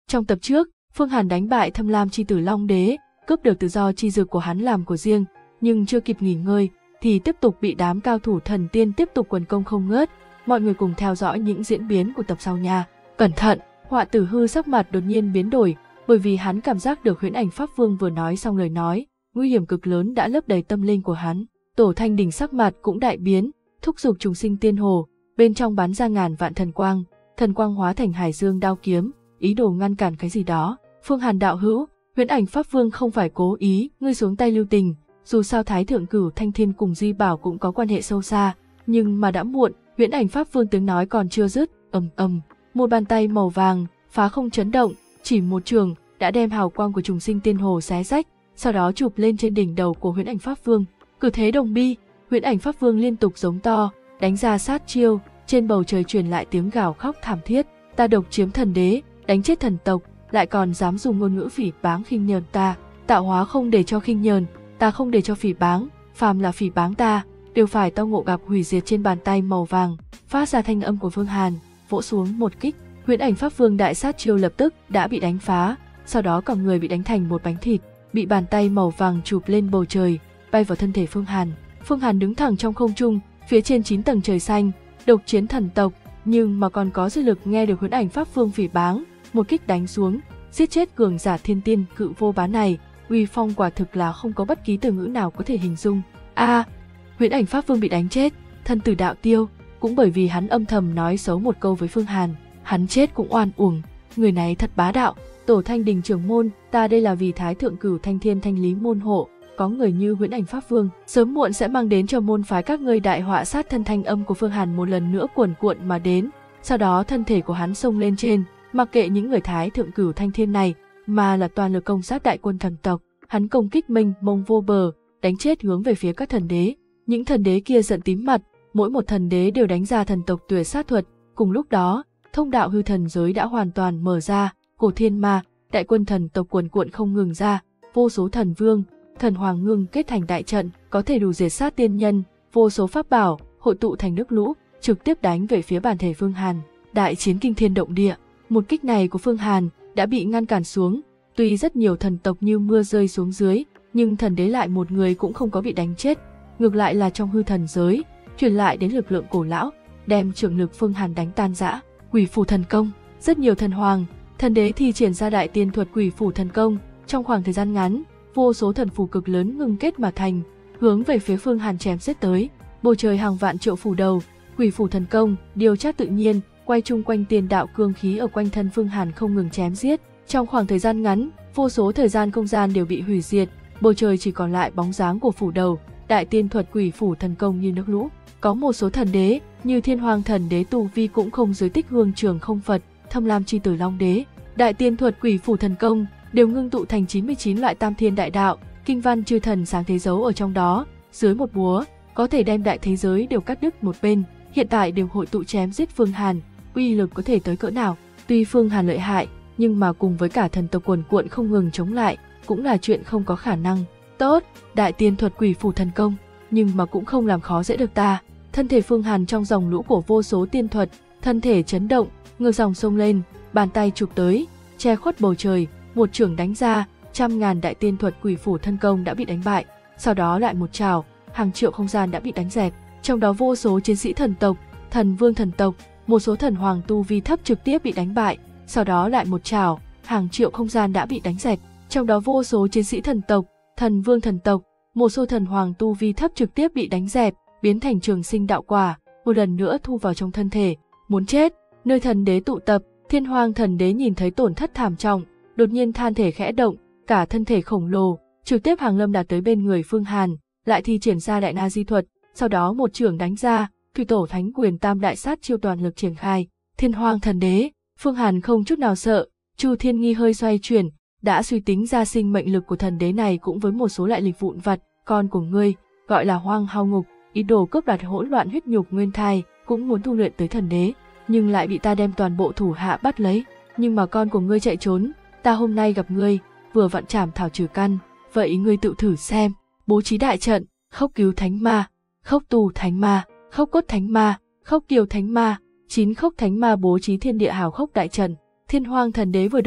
Trong tập trước, Phương Hàn đánh bại Tham Lam chi tử Long Đế, cướp được tự do chi dược của hắn làm của riêng, nhưng chưa kịp nghỉ ngơi thì tiếp tục bị đám cao thủ thần tiên tiếp tục quần công không ngớt. Mọi người cùng theo dõi những diễn biến của tập sau nha. Cẩn thận, Họa Tử Hư sắc mặt đột nhiên biến đổi, bởi vì hắn cảm giác được Huyễn Ảnh Pháp Vương vừa nói xong lời nói, nguy hiểm cực lớn đã lấp đầy tâm linh của hắn. Tổ Thanh Đình sắc mặt cũng đại biến, thúc giục Trùng Sinh Tiên Hồ, bên trong bắn ra ngàn vạn thần quang hóa thành hải dương đao kiếm, ý đồ ngăn cản cái gì đó. Phương Hàn đạo hữu, Huyễn Ảnh Pháp Vương không phải cố ý, ngươi xuống tay lưu tình, dù sao Thái Thượng Cửu Thanh Thiên cùng Di Bảo cũng có quan hệ sâu xa, nhưng mà đã muộn. Huyễn Ảnh Pháp Vương tiếng nói còn chưa dứt, một bàn tay màu vàng phá không chấn động, chỉ một trường đã đem hào quang của Trùng Sinh Tiên Hồ xé rách, sau đó chụp lên trên đỉnh đầu của Huyễn Ảnh Pháp Vương. Cử thế đồng bi, Huyễn Ảnh Pháp Vương liên tục giống to, đánh ra sát chiêu, trên bầu trời truyền lại tiếng gào khóc thảm thiết. Ta độc chiếm thần đế, đánh chết thần tộc, lại còn dám dùng ngôn ngữ phỉ báng khinh nhờn ta. Tạo hóa không để cho khinh nhờn, ta không để cho phỉ báng, phàm là phỉ báng ta đều phải tao ngộ gặp hủy diệt. Trên bàn tay màu vàng phát ra thanh âm của Phương Hàn, vỗ xuống một kích. Huyễn Ảnh Pháp Vương đại sát chiêu lập tức đã bị đánh phá, sau đó cả người bị đánh thành một bánh thịt, bị bàn tay màu vàng chụp lên bầu trời, bay vào thân thể Phương Hàn. Phương Hàn đứng thẳng trong không trung, phía trên 9 tầng trời xanh, độc chiến thần tộc, nhưng mà còn có dư lực nghe được Huyễn Ảnh Pháp Vương phỉ báng, một kích đánh xuống, giết chết cường giả thiên tiên cự vô bá này, uy phong quả thực là không có bất kỳ từ ngữ nào có thể hình dung. Huyễn Ảnh Pháp Vương bị đánh chết, thân tử đạo tiêu, cũng bởi vì hắn âm thầm nói xấu một câu với Phương Hàn, hắn chết cũng oan uổng, người này thật bá đạo. Tổ Thanh Đình trưởng môn, ta đây là vì Thái Thượng Cửu Thanh Thiên Thanh Lý môn hộ, có người như Huyễn Ảnh Pháp Vương, sớm muộn sẽ mang đến cho môn phái các ngươi đại họa sát thân. Thanh âm của Phương Hàn một lần nữa cuồn cuộn mà đến, sau đó thân thể của hắn xông lên trên, mặc kệ những người Thái Thượng Cửu Thanh Thiên này, mà là toàn lực công sát đại quân thần tộc. Hắn công kích mênh mông vô bờ, đánh chết hướng về phía các thần đế. Những thần đế kia giận tím mặt, mỗi một thần đế đều đánh ra thần tộc tuyệt sát thuật. Cùng lúc đó, thông đạo hư thần giới đã hoàn toàn mở ra, cổ thiên ma, đại quân thần tộc cuồn cuộn không ngừng ra, vô số thần vương, thần hoàng ngưng kết thành đại trận, có thể đủ diệt sát tiên nhân, vô số pháp bảo hội tụ thành nước lũ, trực tiếp đánh về phía bản thể Phương Hàn. Đại chiến kinh thiên động địa, một kích này của Phương Hàn đã bị ngăn cản xuống. Tuy rất nhiều thần tộc như mưa rơi xuống dưới, nhưng thần đế lại một người cũng không có bị đánh chết. Ngược lại là trong hư thần giới, truyền lại đến lực lượng cổ lão, đem trưởng lực Phương Hàn đánh tan rã. Quỷ phủ thần công, rất nhiều thần hoàng, thần đế thi triển ra đại tiên thuật quỷ phủ thần công. Trong khoảng thời gian ngắn, vô số thần phù cực lớn ngưng kết mà thành, hướng về phía Phương Hàn chém giết tới. Bầu trời hàng vạn triệu phủ đầu, quỷ phủ thần công, điều tra tự nhiên, quay chung quanh tiền đạo cương khí ở quanh thân Phương Hàn không ngừng chém giết. Trong khoảng thời gian ngắn, vô số thời gian không gian đều bị hủy diệt, bầu trời chỉ còn lại bóng dáng của phủ đầu. Đại tiên thuật quỷ phủ thần công như nước lũ. Có một số thần đế, như Thiên Hoàng thần đế tu vi cũng không dưới Tích Hương Trường Không Phật, Tham Lam chi tử Long Đế. Đại tiên thuật quỷ phủ thần công đều ngưng tụ thành 99 loại tam thiên đại đạo, kinh văn chư thần sáng thế giấu ở trong đó, dưới một búa có thể đem đại thế giới đều cắt đứt một bên. Hiện tại đều hội tụ chém giết Phương Hàn, uy lực có thể tới cỡ nào. Tuy Phương Hàn lợi hại, nhưng mà cùng với cả thần tộc cuồn cuộn không ngừng chống lại, cũng là chuyện không có khả năng. Tốt, đại tiên thuật quỷ phủ thần công, nhưng mà cũng không làm khó dễ được ta. Thân thể Phương Hàn trong dòng lũ của vô số tiên thuật, thân thể chấn động, ngược dòng sông lên, bàn tay chụp tới, che khuất bầu trời, một chưởng đánh ra, trăm ngàn đại tiên thuật quỷ phủ thân công đã bị đánh bại, sau đó lại một trảo, hàng triệu không gian đã bị đánh dẹp, trong đó vô số chiến sĩ thần tộc, thần vương thần tộc, một số thần hoàng tu vi thấp trực tiếp bị đánh bại, sau đó lại một trảo, hàng triệu không gian đã bị đánh dẹp, trong đó vô số chiến sĩ thần tộc, thần vương thần tộc, một số thần hoàng tu vi thấp trực tiếp bị đánh dẹp, biến thành trường sinh đạo quả, một lần nữa thu vào trong thân thể. Muốn chết, nơi thần đế tụ tập, Thiên Hoàng thần đế nhìn thấy tổn thất thảm trọng, đột nhiên than thể khẽ động, cả thân thể khổng lồ trực tiếp hàng lâm đạt tới bên người Phương Hàn, lại thi triển ra đại na di thuật, sau đó một chưởng đánh ra, thủy tổ thánh quyền tam đại sát chiêu toàn lực triển khai. Thiên Hoàng thần đế, Phương Hàn không chút nào sợ, Chu Thiên Nghi hơi xoay chuyển, đã suy tính ra sinh mệnh lực của thần đế này cũng với một số lại lịch vụn vặt. Con của ngươi gọi là Hoang Hao Ngục, ý đồ cướp đoạt hỗn loạn huyết nhục nguyên thai, cũng muốn tu luyện tới thần đế, nhưng lại bị ta đem toàn bộ thủ hạ bắt lấy. Nhưng mà con của ngươi chạy trốn, ta hôm nay gặp ngươi, vừa vặn trảm thảo trừ căn, vậy ngươi tự thử xem. Bố trí đại trận, khốc cứu thánh ma, khốc tu thánh ma, khốc cốt thánh ma, khốc kiều thánh ma, 9 khốc thánh ma bố trí thiên địa hào khốc đại trận. Thiên Hoàng thần đế vừa động,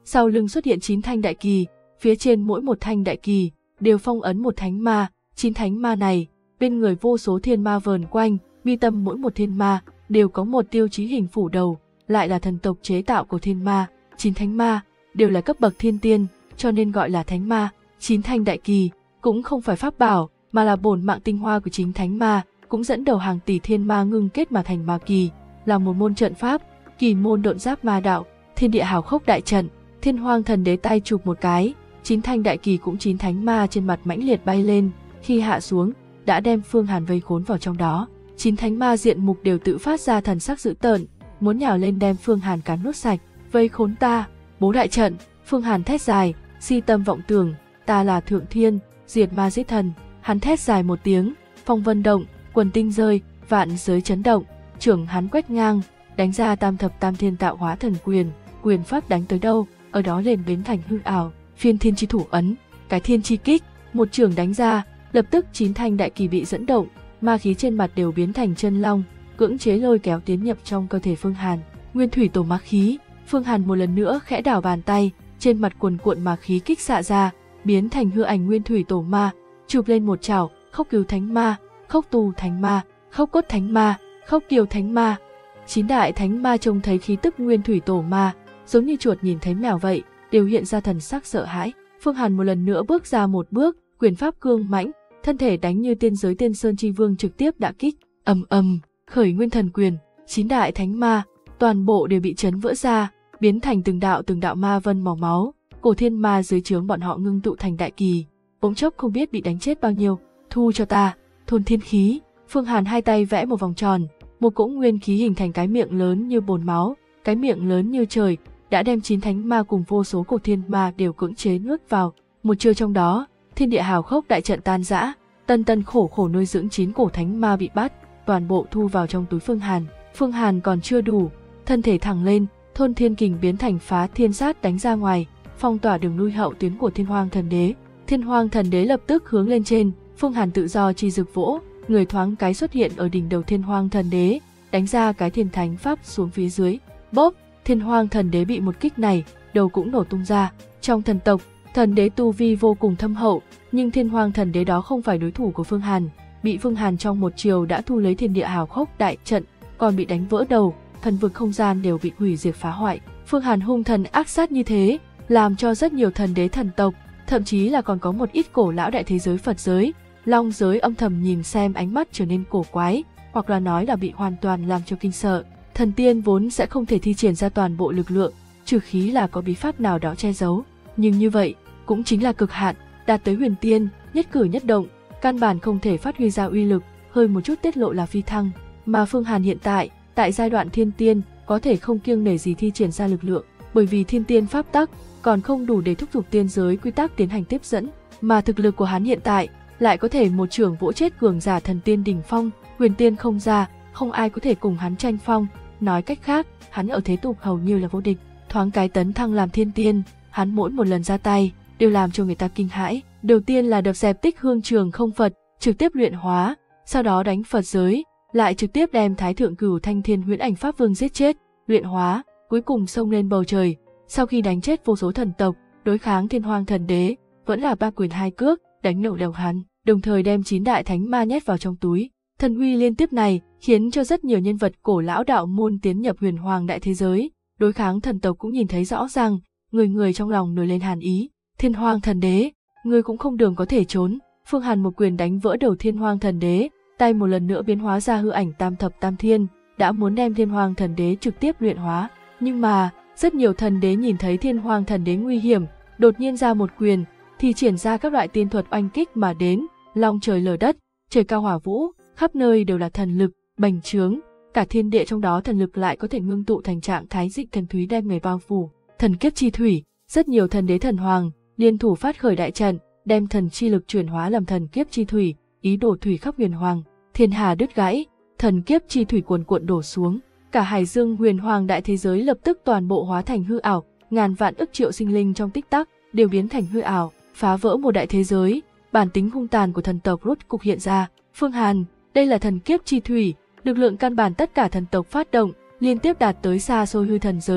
sau lưng xuất hiện 9 thanh đại kỳ, phía trên mỗi một thanh đại kỳ đều phong ấn một thánh ma, 9 thánh ma này, bên người vô số thiên ma vờn quanh, mi tâm mỗi một thiên ma đều có một tiêu chí hình phủ đầu, lại là thần tộc chế tạo của thiên ma, 9 thánh ma đều là cấp bậc thiên tiên, cho nên gọi là thánh ma. 9 thanh đại kỳ cũng không phải pháp bảo, mà là bổn mạng tinh hoa của chính thánh ma, cũng dẫn đầu hàng tỷ thiên ma ngưng kết mà thành ma kỳ, là một môn trận pháp, kỳ môn độn giáp ma đạo, thiên địa hào khốc đại trận. Thiên Hoang Thần Đế tay chụp một cái, 9 thanh đại kỳ cũng 9 thánh ma trên mặt mãnh liệt bay lên, khi hạ xuống, đã đem Phương Hàn vây khốn vào trong đó. 9 thánh ma diện mục đều tự phát ra thần sắc dữ tợn, muốn nhào lên đem Phương Hàn cắn nuốt sạch. Vây khốn ta, bố đại trận. Phương Hàn thét dài, si tâm vọng tưởng, ta là thượng thiên, diệt ma giết thần. Hắn thét dài một tiếng, phong vân động, quần tinh rơi, vạn giới chấn động, trưởng hắn quét ngang, đánh ra tam thập tam thiên tạo hóa thần quyền, quyền pháp đánh tới đâu, ở đó liền biến thành hư ảo. Phiên thiên chi thủ ấn, cái thiên chi kích, một trường đánh ra, lập tức 9 thanh đại kỳ bị dẫn động, ma khí trên mặt đều biến thành chân long, cưỡng chế lôi kéo tiến nhập trong cơ thể Phương Hàn. Nguyên thủy tổ ma khí. Phương Hàn một lần nữa khẽ đảo bàn tay, trên mặt cuồn cuộn ma khí kích xạ ra, biến thành hư ảnh nguyên thủy tổ ma, chụp lên một chảo, khốc cứu thánh ma, khốc tu thánh ma, khốc cốt thánh ma, khốc kiều thánh ma. 9 đại thánh ma trông thấy khí tức nguyên thủy tổ ma, giống như chuột nhìn thấy mèo vậy, đều hiện ra thần sắc sợ hãi. Phương Hàn một lần nữa bước ra một bước, quyền pháp cương mãnh, thân thể đánh như tiên giới tiên sơn chi vương trực tiếp đả kích, ầm ầm, khởi nguyên thần quyền. 9 đại thánh ma toàn bộ đều bị chấn vỡ ra, biến thành từng đạo ma vân màu máu, cổ thiên ma dưới trướng bọn họ ngưng tụ thành đại kỳ, bỗng chốc không biết bị đánh chết bao nhiêu. Thu cho ta, thôn thiên khí. Phương Hàn hai tay vẽ một vòng tròn, một cỗ nguyên khí hình thành cái miệng lớn như bồn máu, cái miệng lớn như trời, đã đem 9 thánh ma cùng vô số cổ thiên ma đều cưỡng chế nuốt vào. Một chiêu trong đó, thiên địa hào khốc đại trận tan rã, tân khổ nuôi dưỡng 9 cổ thánh ma bị bắt, toàn bộ thu vào trong túi Phương Hàn. Phương Hàn còn chưa đủ, thân thể thẳng lên, thôn thiên kình biến thành phá thiên sát đánh ra ngoài, phong tỏa đường lui hậu tuyến của Thiên Hoang Thần Đế. Thiên Hoang Thần Đế lập tức hướng lên trên, Phương Hàn tự do chi dực vỗ, người thoáng cái xuất hiện ở đỉnh đầu Thiên Hoang Thần Đế, đánh ra cái thiên thánh pháp xuống phía dưới. Bốp, Thiên Hoang Thần Đế bị một kích này, đầu cũng nổ tung ra. Trong thần tộc, thần đế tu vi vô cùng thâm hậu, nhưng Thiên Hoang Thần Đế đó không phải đối thủ của Phương Hàn, bị Phương Hàn trong một chiều đã thu lấy thiên địa hào khốc đại trận, còn bị đánh vỡ đầu, thần vực không gian đều bị hủy diệt phá hoại. Phương Hàn hung thần ác sát như thế, làm cho rất nhiều thần đế thần tộc, thậm chí là còn có một ít cổ lão đại thế giới Phật giới, Long giới âm thầm nhìn xem, ánh mắt trở nên cổ quái, hoặc là nói là bị hoàn toàn làm cho kinh sợ. Thần tiên vốn sẽ không thể thi triển ra toàn bộ lực lượng, trừ khí là có bí pháp nào đó che giấu, nhưng như vậy cũng chính là cực hạn, đạt tới huyền tiên, nhất cử nhất động, căn bản không thể phát huy ra uy lực, hơi một chút tiết lộ là phi thăng. Mà Phương Hàn hiện tại giai đoạn thiên tiên, có thể không kiêng nể gì thi triển ra lực lượng, bởi vì thiên tiên pháp tắc còn không đủ để thúc giục tiên giới quy tắc tiến hành tiếp dẫn, mà thực lực của hắn hiện tại lại có thể một chưởng vỗ chết cường giả thần tiên đỉnh phong, huyền tiên không ra, không ai có thể cùng hắn tranh phong. Nói cách khác, hắn ở thế tục hầu như là vô địch. Thoáng cái tấn thăng làm thiên tiên, hắn mỗi một lần ra tay đều làm cho người ta kinh hãi. Đầu tiên là đập dẹp Tích Hương Trường Không Phật, trực tiếp luyện hóa, sau đó đánh Phật giới, lại trực tiếp đem Thái Thượng Cửu Thanh Thiên Huyễn Ảnh Pháp Vương giết chết, luyện hóa, cuối cùng xông lên bầu trời. Sau khi đánh chết vô số thần tộc, đối kháng Thiên Hoang Thần Đế, vẫn là ba quyền hai cước, đánh nổ đầu hắn, đồng thời đem 9 đại thánh ma nhét vào trong túi. Thần uy liên tiếp này khiến cho rất nhiều nhân vật cổ lão đạo môn tiến nhập huyền hoàng đại thế giới, đối kháng thần tộc cũng nhìn thấy rõ ràng, người trong lòng nổi lên hàn ý. Thiên Hoang Thần Đế, ngươi cũng không đường có thể trốn. Phương Hàn một quyền đánh vỡ đầu Thiên Hoang Thần Đế, tay một lần nữa biến hóa ra hư ảnh tam thập tam thiên, đã muốn đem Thiên Hoang Thần Đế trực tiếp luyện hóa. Nhưng mà rất nhiều thần đế nhìn thấy Thiên Hoang Thần Đế nguy hiểm, đột nhiên ra một quyền, thì triển ra các loại tiên thuật oanh kích mà đến, long trời lở đất, trời cao hỏa vũ, khắp nơi đều là thần lực, bành trướng, cả thiên địa trong đó thần lực lại có thể ngưng tụ thành trạng thái dị thần thúy đem người bao phủ. Thần kiếp chi thủy, rất nhiều thần đế thần hoàng liên thủ phát khởi đại trận, đem thần chi lực chuyển hóa làm thần kiếp chi thủy, ý đổ thủy khắp huyền hoàng. Thiên hà đứt gãy, thần kiếp chi thủy cuồn cuộn đổ xuống, cả hải dương huyền hoàng đại thế giới lập tức toàn bộ hóa thành hư ảo, ngàn vạn ức triệu sinh linh trong tích tắc đều biến thành hư ảo, phá vỡ một đại thế giới. Bản tính hung tàn của thần tộc rốt cục hiện ra. Phương Hàn, đây là thần kiếp chi thủy, lực lượng căn bản tất cả thần tộc phát động, liên tiếp đạt tới xa xôi hư thần giới,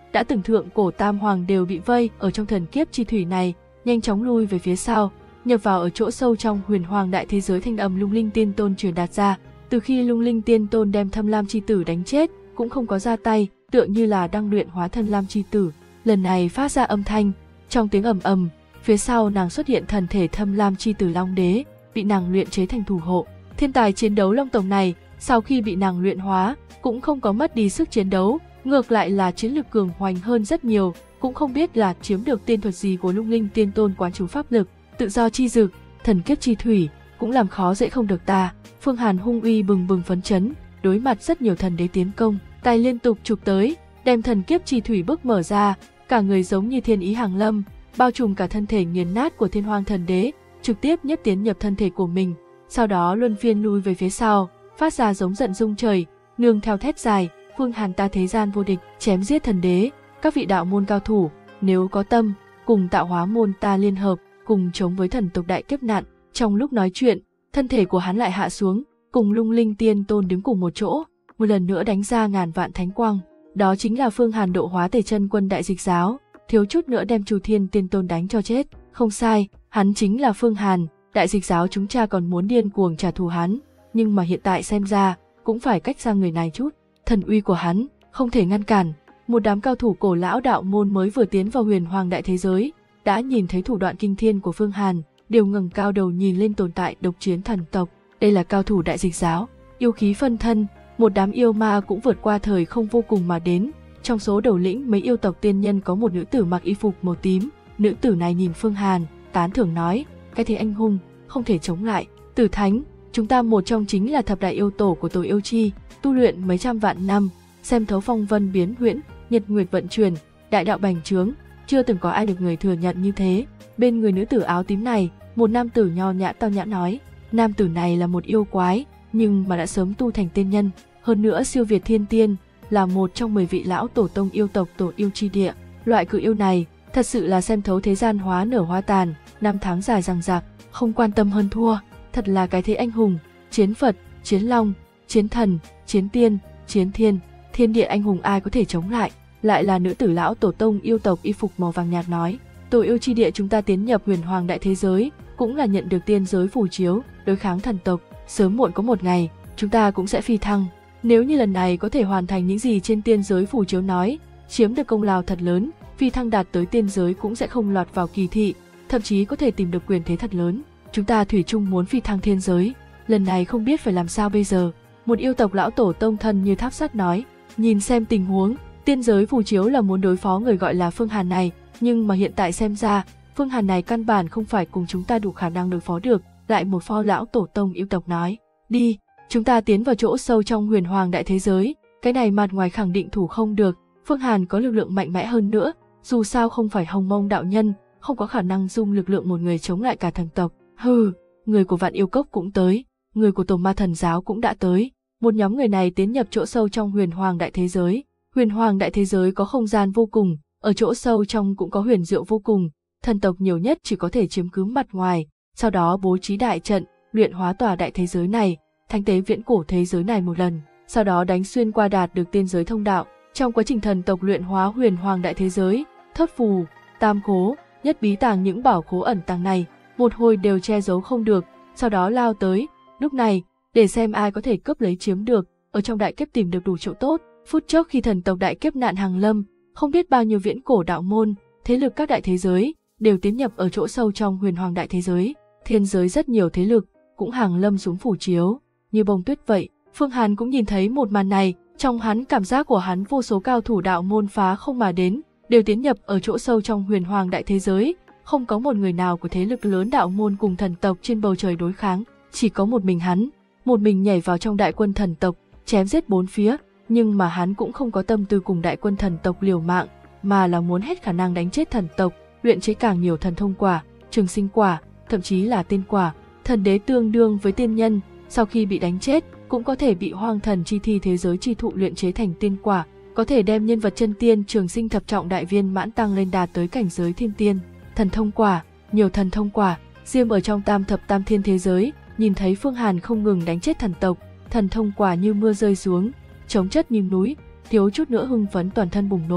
đã từng thượng cổ tam hoàng đều bị vây ở trong thần kiếp chi thủy này, nhanh chóng lui về phía sau, nhập vào ở chỗ sâu trong huyền hoàng đại thế giới. Thanh âm Lung Linh Tiên Tôn truyền đạt ra. Từ khi Lung Linh Tiên Tôn đem Tham Lam chi tử đánh chết, cũng không có ra tay, tựa như là đang luyện hóa Tham Lam chi tử. Lần này phát ra âm thanh, trong tiếng ầm ầm, phía sau nàng xuất hiện thần thể Tham Lam chi tử Long Đế, bị nàng luyện chế thành thủ hộ. Thiên tài chiến đấu Long tộc này, sau khi bị nàng luyện hóa, cũng không có mất đi sức chiến đấu, ngược lại là chiến lực cường hoành hơn rất nhiều, cũng không biết là chiếm được tiên thuật gì của Lung Linh Tiên Tôn quán chú pháp lực, tự do chi dực, thần kiếp chi thủy, cũng làm khó dễ không được ta. Phương Hàn hung uy bừng bừng phấn chấn, đối mặt rất nhiều thần đế tiến công, tay liên tục chụp tới, đem thần kiếp chi thủy bức mở ra, cả người giống như thiên ý hàng lâm, bao trùm cả thân thể nghiền nát của Thiên Hoang thần đế, trực tiếp nhất tiến nhập thân thể của mình, sau đó luân phiên lui về phía sau, phát ra giống giận rung trời, nương theo thét dài, Phương Hàn ta thế gian vô địch, chém giết thần đế, các vị đạo môn cao thủ, nếu có tâm, cùng tạo hóa môn ta liên hợp, cùng chống với thần tộc đại kiếp nạn. Trong lúc nói chuyện, thân thể của hắn lại hạ xuống, cùng Lung Linh Tiên Tôn đứng cùng một chỗ, một lần nữa đánh ra ngàn vạn thánh quang. Đó chính là Phương Hàn độ hóa Tề Chân Quân Đại Dịch Giáo, thiếu chút nữa đem Chu Thiên Tiên Tôn đánh cho chết. Không sai, hắn chính là Phương Hàn. Đại Dịch Giáo chúng ta còn muốn điên cuồng trả thù hắn, nhưng mà hiện tại xem ra cũng phải cách xa người này chút. Thần uy của hắn không thể ngăn cản. Một đám cao thủ cổ lão đạo môn mới vừa tiến vào huyền hoàng đại thế giới, đã nhìn thấy thủ đoạn kinh thiên của Phương Hàn, đều ngẩng cao đầu nhìn lên tồn tại độc chiến thần tộc. Đây là cao thủ Đại Dịch Giáo, yêu khí phân thân, một đám yêu ma cũng vượt qua thời không vô cùng mà đến. Trong số đầu lĩnh mấy yêu tộc tiên nhân có một nữ tử mặc y phục màu tím. Nữ tử này nhìn Phương Hàn, tán thưởng nói, cái thế anh hùng, không thể chống lại. Tử Thánh, chúng ta một trong chính là thập đại yêu tổ của tổ yêu chi, tu luyện mấy trăm vạn năm, xem thấu phong vân biến huyễn, nhật nguyệt vận chuyển, đại đạo bành trướng, chưa từng có ai được người thừa nhận như thế. Bên người nữ tử áo tím này, một nam tử nho nhã tao nhã nói, nam tử này là một yêu quái, nhưng mà đã sớm tu thành tiên nhân, hơn nữa siêu việt thiên tiên, là một trong 10 vị lão tổ tông yêu tộc tổ yêu chi địa. Loại cự yêu này, thật sự là xem thấu thế gian hóa nở hóa tàn, năm tháng dài dằng dặc, không quan tâm hơn thua, thật là cái thế anh hùng, chiến Phật, chiến Long, chiến thần, chiến tiên, chiến thiên, thiên địa anh hùng ai có thể chống lại. Lại là nữ tử lão tổ tông yêu tộc y phục màu vàng nhạt nói, tổ yêu chi địa chúng ta tiến nhập huyền hoàng đại thế giới, cũng là nhận được tiên giới phù chiếu, đối kháng thần tộc, sớm muộn có một ngày, chúng ta cũng sẽ phi thăng. Nếu như lần này có thể hoàn thành những gì trên tiên giới phù chiếu nói, chiếm được công lao thật lớn, phi thăng đạt tới tiên giới cũng sẽ không lọt vào kỳ thị, thậm chí có thể tìm được quyền thế thật lớn. Chúng ta thủy chung muốn phi thăng thiên giới, lần này không biết phải làm sao bây giờ. Một yêu tộc lão tổ tông thân như tháp sắt nói, nhìn xem tình huống, tiên giới phù chiếu là muốn đối phó người gọi là Phương Hàn này, nhưng mà hiện tại xem ra, Phương Hàn này căn bản không phải cùng chúng ta đủ khả năng đối phó được. Lại một pho lão tổ tông yêu tộc nói, đi, chúng ta tiến vào chỗ sâu trong huyền hoàng đại thế giới, cái này mặt ngoài khẳng định thủ không được, Phương Hàn có lực lượng mạnh mẽ hơn nữa, dù sao không phải Hồng Mông đạo nhân, không có khả năng dung lực lượng một người chống lại cả thần tộc. Hừ, người của Vạn Yêu Cốc cũng tới, người của Tổ Ma Thần Giáo cũng đã tới. Một nhóm người này tiến nhập chỗ sâu trong huyền hoàng đại thế giới. Huyền hoàng đại thế giới có không gian vô cùng, ở chỗ sâu trong cũng có huyền diệu vô cùng, thần tộc nhiều nhất chỉ có thể chiếm cứ mặt ngoài, sau đó bố trí đại trận, luyện hóa tòa đại thế giới này, thanh tế viễn cổ thế giới này một lần, sau đó đánh xuyên qua đạt được tiên giới thông đạo. Trong quá trình thần tộc luyện hóa huyền hoàng đại thế giới, thất phù, tam khố, nhất bí tàng những bảo khố ẩn tàng này, một hồi đều che giấu không được, sau đó lao tới. Lúc này, để xem ai có thể cướp lấy chiếm được, ở trong đại kiếp tìm được đủ chỗ tốt. Phút chốc khi thần tộc đại kiếp nạn hàng lâm, không biết bao nhiêu viễn cổ đạo môn, thế lực các đại thế giới đều tiến nhập ở chỗ sâu trong huyền hoàng đại thế giới. Thiên giới rất nhiều thế lực cũng hàng lâm xuống phủ chiếu, như bông tuyết vậy. Phương Hàn cũng nhìn thấy một màn này, trong hắn cảm giác của hắn vô số cao thủ đạo môn phá không mà đến, đều tiến nhập ở chỗ sâu trong huyền hoàng đại thế giới, không có một người nào của thế lực lớn đạo môn cùng thần tộc trên bầu trời đối kháng, chỉ có một mình hắn, một mình nhảy vào trong đại quân thần tộc, chém giết bốn phía, nhưng mà hắn cũng không có tâm tư cùng đại quân thần tộc liều mạng, mà là muốn hết khả năng đánh chết thần tộc, luyện chế càng nhiều thần thông quả, trường sinh quả, thậm chí là tiên quả. Thần đế tương đương với tiên nhân, sau khi bị đánh chết, cũng có thể bị hoang thần chi thi thế giới chi thụ luyện chế thành tiên quả, có thể đem nhân vật chân tiên trường sinh thập trọng đại viên mãn tăng lên đạt tới cảnh giới thiên tiên. Thần thông quả, nhiều thần thông quả, riêng ở trong tam thập tam thiên thế giới, nhìn thấy Phương Hàn không ngừng đánh chết thần tộc, thần thông quả như mưa rơi xuống, chống chất như núi, thiếu chút nữa hưng phấn toàn thân bùng nổ.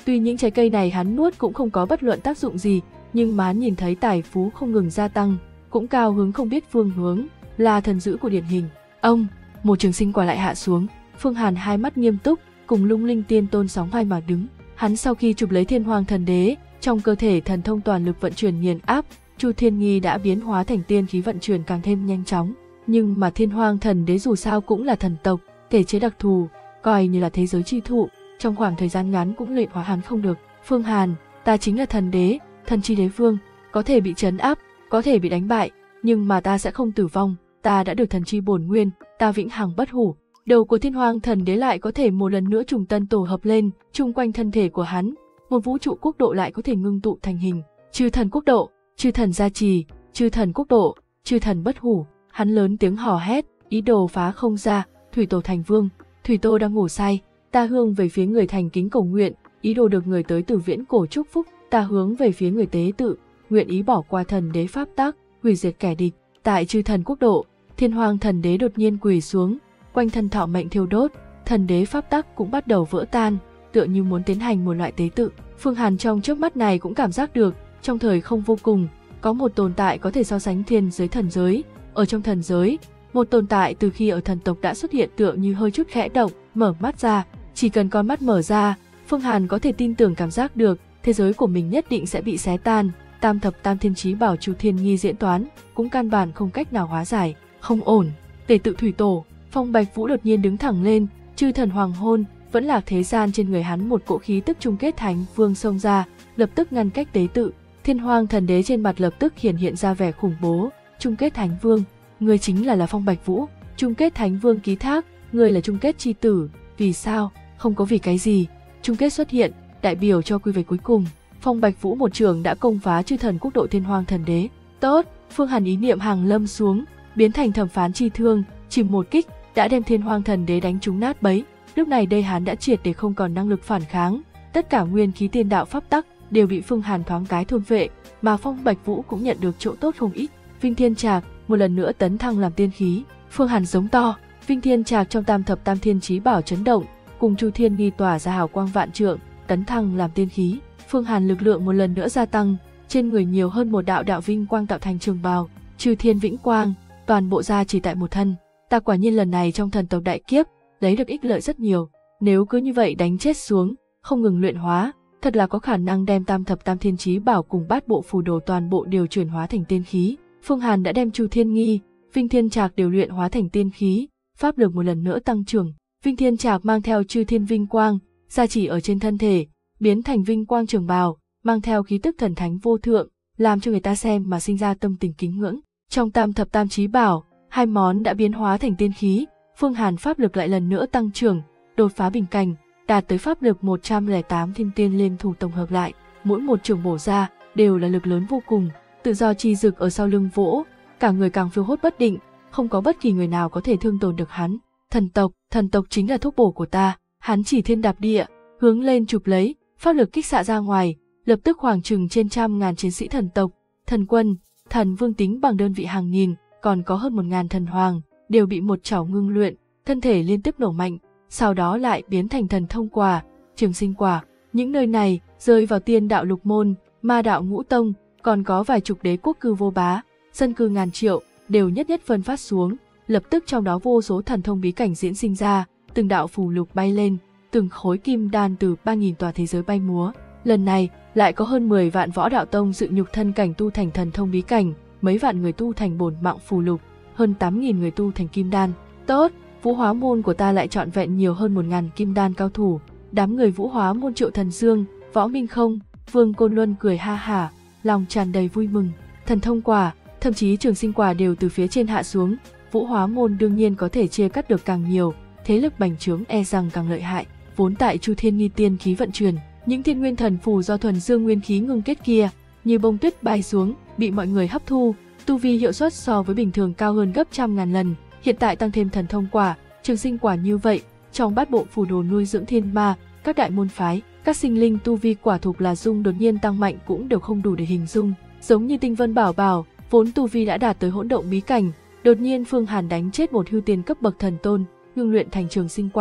Tuy những trái cây này hắn nuốt cũng không có bất luận tác dụng gì, nhưng mà hắn nhìn thấy tài phú không ngừng gia tăng, cũng cao hứng không biết phương hướng, là thần dữ của điển hình. Ông, một trường sinh quả lại hạ xuống, Phương Hàn hai mắt nghiêm túc, cùng Lung Linh Tiên Tôn sóng vai mà đứng. Hắn sau khi chụp lấy Thiên Hoang Thần Đế, trong cơ thể thần thông toàn lực vận chuyển nghiền áp, Chu Thiên Nghi đã biến hóa thành tiên khí vận chuyển càng thêm nhanh chóng. Nhưng mà Thiên Hoang Thần Đế dù sao cũng là thần tộc, thể chế đặc thù, coi như là thế giới chi thụ, trong khoảng thời gian ngắn cũng luyện hóa hắn không được. Phương Hàn, ta chính là thần đế, thần chi đế vương, có thể bị trấn áp, có thể bị đánh bại, nhưng mà ta sẽ không tử vong, ta đã được thần chi bổn nguyên, ta vĩnh hằng bất hủ. Đầu của Thiên Hoang Thần Đế lại có thể một lần nữa trùng tân tổ hợp lên, chung quanh thân thể của hắn, một vũ trụ quốc độ lại có thể ngưng tụ thành hình. Chư thần quốc độ, chư thần gia trì, chư thần quốc độ, chư thần bất hủ. Hắn lớn tiếng hò hét, ý đồ phá không ra. Thủy Tổ thành vương, Thủy Tô đang ngủ say, ta hướng về phía người thành kính cầu nguyện, ý đồ được người tới từ viễn cổ chúc phúc. Ta hướng về phía người tế tự, nguyện ý bỏ qua thần đế pháp tắc, hủy diệt kẻ địch. Tại chư thần quốc độ, Thiên Hoang Thần Đế đột nhiên quỳ xuống, quanh thân thọ mệnh thiêu đốt, thần đế pháp tắc cũng bắt đầu vỡ tan, tựa như muốn tiến hành một loại tế tự. Phương Hàn trong chớp mắt này cũng cảm giác được, trong thời không vô cùng, có một tồn tại có thể so sánh thiên giới thần giới. Ở trong thần giới, một tồn tại từ khi ở thần tộc đã xuất hiện tựa như hơi chút khẽ động, mở mắt ra, chỉ cần con mắt mở ra, Phương Hàn có thể tin tưởng cảm giác được, thế giới của mình nhất định sẽ bị xé tan. Tam thập tam thiên chí bảo Chu Thiên Nghi diễn toán, cũng căn bản không cách nào hóa giải. Không ổn, Tề tự Thủy Tổ, Phong Bạch Vũ đột nhiên đứng thẳng lên, chư thần hoàng hôn, vẫn lạc thế gian trên người hắn một cỗ khí tức chung kết thánh vương xông ra, lập tức ngăn cách tế tự. Thiên Hoang Thần Đế trên mặt lập tức hiện ra vẻ khủng bố, chung kết thánh vương, người chính là Phong Bạch Vũ, chung kết thánh vương ký thác, người là chung kết chi tử, vì sao, không có vì cái gì, chung kết xuất hiện, đại biểu cho quy về cuối cùng. Phong Bạch Vũ một trường đã công phá chư thần quốc độ Thiên Hoang Thần Đế. Tốt, Phương Hàn ý niệm hàng lâm xuống, biến thành thẩm phán chi thương, chỉ một kích đã đem Thiên Hoang Thần Đế đánh trúng nát bấy. Lúc này đây hắn đã triệt để không còn năng lực phản kháng, tất cả nguyên khí tiên đạo pháp tắc đều bị Phương Hàn thoáng cái thôn vệ, mà Phong Bạch Vũ cũng nhận được chỗ tốt không ít. Vinh Thiên Trạc một lần nữa tấn thăng làm tiên khí. Phương Hàn giống to, Vinh Thiên Trạc trong tam thập tam thiên chí bảo chấn động, cùng Chu Thiên Nghi tỏa ra hào quang vạn trượng, tấn thăng làm tiên khí. Phương Hàn lực lượng một lần nữa gia tăng, trên người nhiều hơn một đạo đạo vinh quang tạo thành trường bào, Chư Thiên Vĩnh Quang, toàn bộ ra chỉ tại một thân. Ta quả nhiên lần này trong thần tộc đại kiếp, lấy được ích lợi rất nhiều, nếu cứ như vậy đánh chết xuống, không ngừng luyện hóa, thật là có khả năng đem tam thập tam thiên chí bảo cùng bát bộ phù đồ toàn bộ đều chuyển hóa thành tiên khí. Phương Hàn đã đem Chu Thiên Nghi, Vinh Thiên Trạc đều luyện hóa thành tiên khí, pháp lực một lần nữa tăng trưởng. Vinh Thiên Trạc mang theo Chư Thiên Vinh Quang, gia chỉ ở trên thân thể, biến thành vinh quang trường bào, mang theo khí tức thần thánh vô thượng, làm cho người ta xem mà sinh ra tâm tình kính ngưỡng. Trong tam thập tam chí bảo, hai món đã biến hóa thành tiên khí, Phương Hàn pháp lực lại lần nữa tăng trưởng, đột phá bình cảnh, đạt tới pháp lực 108 thiên tiên liên thủ tổng hợp lại, mỗi một trường bổ ra đều là lực lớn vô cùng. Tự do chi dực ở sau lưng vỗ, cả người càng phiêu hốt bất định, không có bất kỳ người nào có thể thương tổn được hắn. Thần tộc chính là thuốc bổ của ta. Hắn chỉ thiên đạp địa, hướng lên chụp lấy, pháp lực kích xạ ra ngoài, lập tức khoảng chừng trên trăm ngàn chiến sĩ thần tộc, thần quân, thần vương tính bằng đơn vị hàng nghìn, còn có hơn 1000 thần hoàng, đều bị một chảo ngưng luyện, thân thể liên tiếp nổ mạnh, sau đó lại biến thành thần thông quả, trường sinh quả. Những nơi này rơi vào tiên đạo lục môn, ma đạo ngũ tông, còn có vài chục đế quốc cư vô bá, dân cư ngàn triệu, đều nhất nhất phân phát xuống, lập tức trong đó vô số thần thông bí cảnh diễn sinh ra, từng đạo phù lục bay lên, từng khối kim đan từ 3000 tòa thế giới bay múa. Lần này lại có hơn 10 vạn võ đạo tông dự nhục thân cảnh tu thành thần thông bí cảnh, mấy vạn người tu thành bổn mạng phù lục, hơn 8000 người tu thành kim đan. Tốt, Vũ Hóa môn của ta lại trọn vẹn nhiều hơn 1000 kim đan cao thủ. Đám người Vũ Hóa môn Triệu Thần Dương, Võ Minh Không, Vương Côn Luân cười ha hả, lòng tràn đầy vui mừng. Thần thông quả, thậm chí trường sinh quả đều từ phía trên hạ xuống, Vũ Hóa môn đương nhiên có thể chia cắt được càng nhiều, thế lực bành trướng e rằng càng lợi hại. Vốn tại Chu Thiên Nghi tiên khí vận chuyển, những thiên nguyên thần phù do thuần dương nguyên khí ngưng kết kia, như bông tuyết bay xuống, bị mọi người hấp thu, tu vi hiệu suất so với bình thường cao hơn gấp trăm ngàn lần. Hiện tại tăng thêm thần thông quả, trường sinh quả như vậy, trong bát bộ phù đồ nuôi dưỡng thiên ma, các đại môn phái, các sinh linh tu vi quả thực là dung đột nhiên tăng mạnh cũng đều không đủ để hình dung. Giống như Tinh Vân Bảo Bảo, vốn tu vi đã đạt tới hỗn động bí cảnh, đột nhiên Phương Hàn đánh chết một hưu tiên cấp bậc thần tôn, ngưng luyện thành trường sinh quả.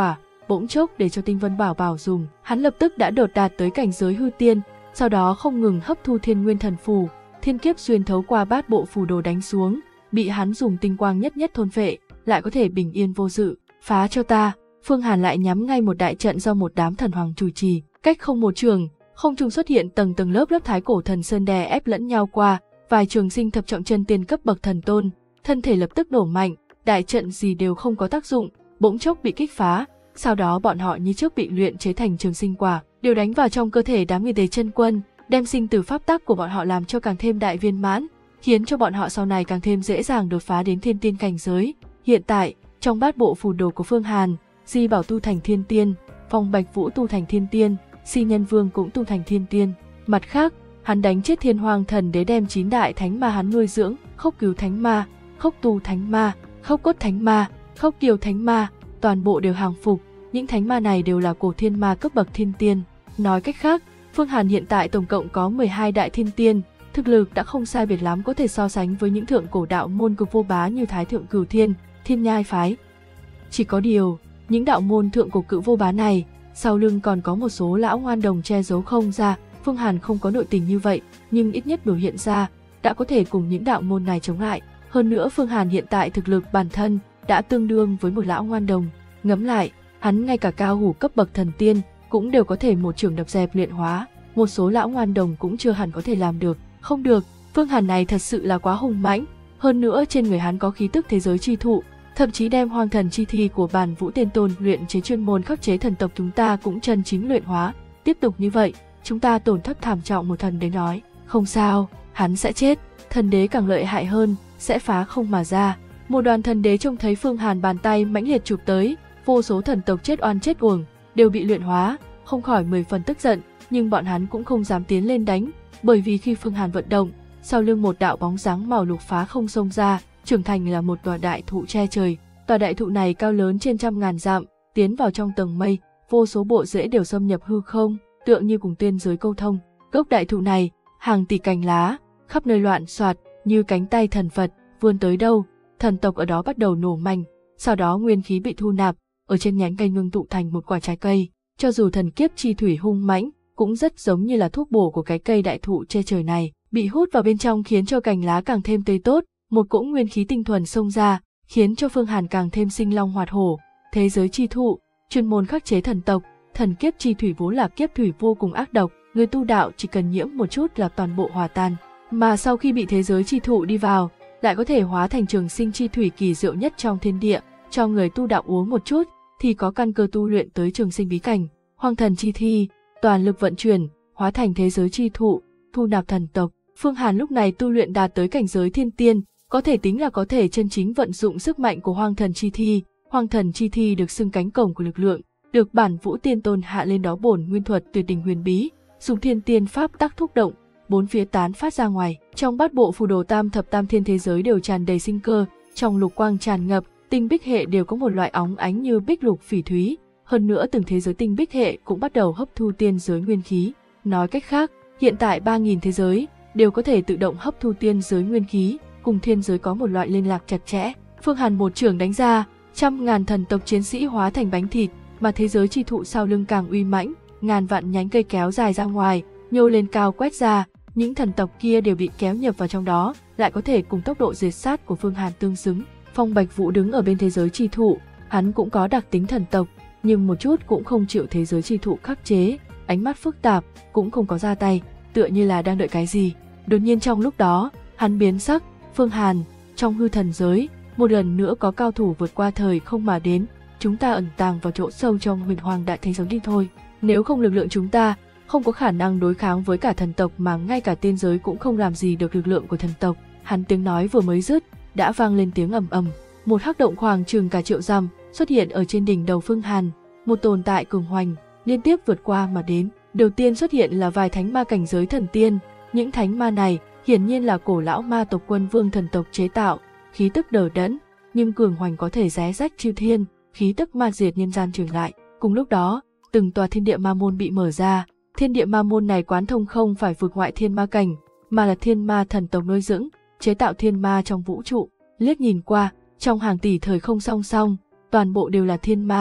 bỗng chốc để cho Tinh Vân Bảo Bảo dùng. Hắn lập tức đã đột đạt tới cảnh giới hư tiên, sau đó không ngừng hấp thu thiên nguyên thần phù, thiên kiếp xuyên thấu qua bát bộ phù đồ đánh xuống, bị hắn dùng tinh quang nhất nhất thôn phệ, lại có thể bình yên vô sự. Phá cho ta! Phương Hàn lại nhắm ngay một đại trận do một đám thần hoàng chủ trì, cách không một trường, không trung xuất hiện tầng tầng lớp lớp thái cổ thần sơn đè ép lẫn nhau qua, vài trường sinh thập trọng chân tiên cấp bậc thần tôn, thân thể lập tức nổ mạnh, đại trận gì đều không có tác dụng, bỗng chốc bị kích phá, sau đó bọn họ như trước bị luyện chế thành trường sinh quả, đều đánh vào trong cơ thể đám người Tề Chân Quân, đem sinh tử pháp tắc của bọn họ làm cho càng thêm đại viên mãn, khiến cho bọn họ sau này càng thêm dễ dàng đột phá đến thiên tiên cảnh giới. Hiện tại, trong bát bộ phù đồ của Phương Hàn, Di Bảo tu thành thiên tiên, Phong Bạch Vũ tu thành thiên tiên, Si Nhân Vương cũng tu thành thiên tiên. Mặt khác, hắn đánh chết Thiên Hoang Thần Đế, đem 9 đại thánh ma hắn nuôi dưỡng, Khốc Cứu Thánh Ma, Khốc Tu Thánh Ma, Khốc Cốt Thánh Ma, Khốc Kiều Thánh Ma, toàn bộ đều hàng phục. Những thánh ma này đều là cổ thiên ma cấp bậc thiên tiên. Nói cách khác, Phương Hàn hiện tại tổng cộng có 12 đại thiên tiên, thực lực đã không sai biệt lắm có thể so sánh với những thượng cổ đạo môn cực vô bá như Thái Thượng Cửu Thiên, Thiên Nhai phái. Chỉ có điều, những đạo môn thượng cổ cự vô bá này, sau lưng còn có một số lão ngoan đồng che giấu không ra. Phương Hàn không có nội tình như vậy, nhưng ít nhất biểu hiện ra đã có thể cùng những đạo môn này chống lại. Hơn nữa Phương Hàn hiện tại thực lực bản thân đã tương đương với một lão ngoan đồng. Ngẫm lại, hắn ngay cả cao hủ cấp bậc thần tiên cũng đều có thể một chưởng đập dẹp luyện hóa, một số lão ngoan đồng cũng chưa hẳn có thể làm được. Không được, Phương Hàn này thật sự là quá hùng mãnh, hơn nữa trên người hắn có khí tức thế giới chi thụ, thậm chí đem hoang thần chi thi của Bản Vũ Tiên Tôn luyện chế chuyên môn khắc chế thần tộc chúng ta cũng chân chính luyện hóa. Tiếp tục như vậy, chúng ta tổn thất thảm trọng. Một thần đế nói, không sao, hắn sẽ chết, thần đế càng lợi hại hơn, sẽ phá không mà ra. Một đoàn thần đế trông thấy Phương Hàn bàn tay mãnh liệt chụp tới, vô số thần tộc chết oan chết uổng, đều bị luyện hóa, không khỏi 10 phần tức giận, nhưng bọn hắn cũng không dám tiến lên đánh, bởi vì khi Phương Hàn vận động, sau lưng một đạo bóng dáng màu lục phá không xông ra, trưởng thành là một tòa đại thụ che trời. Tòa đại thụ này cao lớn trên trăm ngàn dặm, tiến vào trong tầng mây, vô số bộ rễ đều xâm nhập hư không, tựa như cùng tiên giới câu thông. Gốc đại thụ này, hàng tỷ cành lá, khắp nơi loạn xoạt, như cánh tay thần Phật, vươn tới đâu, thần tộc ở đó bắt đầu nổ mạnh, sau đó nguyên khí bị thu nạp, ở trên nhánh cây ngưng tụ thành một quả trái cây. Cho dù thần kiếp chi thủy hung mãnh, cũng rất giống như là thuốc bổ của cái cây đại thụ che trời này, bị hút vào bên trong khiến cho cành lá càng thêm tươi tốt, một cỗ nguyên khí tinh thuần xông ra, khiến cho Phương Hàn càng thêm sinh long hoạt hổ. Thế giới chi thụ, chuyên môn khắc chế thần tộc, thần kiếp chi thủy vốn là kiếp thủy vô cùng ác độc, người tu đạo chỉ cần nhiễm một chút là toàn bộ hòa tan, mà sau khi bị thế giới chi thụ đi vào, lại có thể hóa thành trường sinh chi thủy kỳ diệu nhất trong thiên địa, cho người tu đạo uống một chút thì có căn cơ tu luyện tới trường sinh bí cảnh. Hoang thần chi thi, toàn lực vận chuyển, hóa thành thế giới chi thụ, thu nạp thần tộc. Phương Hàn lúc này tu luyện đạt tới cảnh giới thiên tiên, có thể tính là có thể chân chính vận dụng sức mạnh của hoang thần chi thi. Hoang thần chi thi được xưng cánh cổng của lực lượng, được Bản Vũ Tiên Tôn hạ lên đó bổn nguyên thuật tuyệt đỉnh huyền bí, dùng thiên tiên pháp tắc thúc động, bốn phía tán phát ra ngoài. Trong bát bộ phù đồ tam thập tam thiên thế giới đều tràn đầy sinh cơ, trong lục quang tràn ngập, tinh bích hệ đều có một loại óng ánh như bích lục phỉ thúy. Hơn nữa từng thế giới tinh bích hệ cũng bắt đầu hấp thu tiên giới nguyên khí. Nói cách khác, hiện tại 3000 thế giới đều có thể tự động hấp thu tiên giới nguyên khí, cùng thiên giới có một loại liên lạc chặt chẽ. Phương Hàn một chưởng đánh ra, trăm ngàn thần tộc chiến sĩ hóa thành bánh thịt, mà thế giới chi thụ sau lưng càng uy mãnh, ngàn vạn nhánh cây kéo dài ra ngoài, nhô lên cao quét ra, những thần tộc kia đều bị kéo nhập vào trong đó, lại có thể cùng tốc độ diệt sát của Phương Hàn tương xứng. Phong Bạch Vũ đứng ở bên thế giới chi thụ, hắn cũng có đặc tính thần tộc, nhưng một chút cũng không chịu thế giới chi thụ khắc chế, ánh mắt phức tạp, cũng không có ra tay, tựa như là đang đợi cái gì. Đột nhiên trong lúc đó, hắn biến sắc. Phương Hàn, trong hư thần giới, một lần nữa có cao thủ vượt qua thời không mà đến, chúng ta ẩn tàng vào chỗ sâu trong huyền hoàng đại thế giới đi thôi. Nếu không lực lượng chúng ta không có khả năng đối kháng với cả thần tộc, mà ngay cả tiên giới cũng không làm gì được lực lượng của thần tộc. Hắn tiếng nói vừa mới dứt, đã vang lên tiếng ầm ầm, một hắc động khoảng chừng cả triệu dặm xuất hiện ở trên đỉnh đầu Phương Hàn, một tồn tại cường hoành liên tiếp vượt qua mà đến. Đầu tiên xuất hiện là vài thánh ma cảnh giới thần tiên, những thánh ma này hiển nhiên là cổ lão ma tộc Quân Vương thần tộc chế tạo, khí tức đờ đẫn, nhưng cường hoành có thể xé rách chư thiên, khí tức ma diệt nhân gian truyền lại. Cùng lúc đó, từng tòa thiên địa ma môn bị mở ra, thiên địa ma môn này quán thông không phải vực ngoại thiên ma cảnh, mà là thiên ma thần tộc nuôi dưỡng, chế tạo thiên ma trong vũ trụ. Liếc nhìn qua, trong hàng tỷ thời không song song, toàn bộ đều là thiên ma,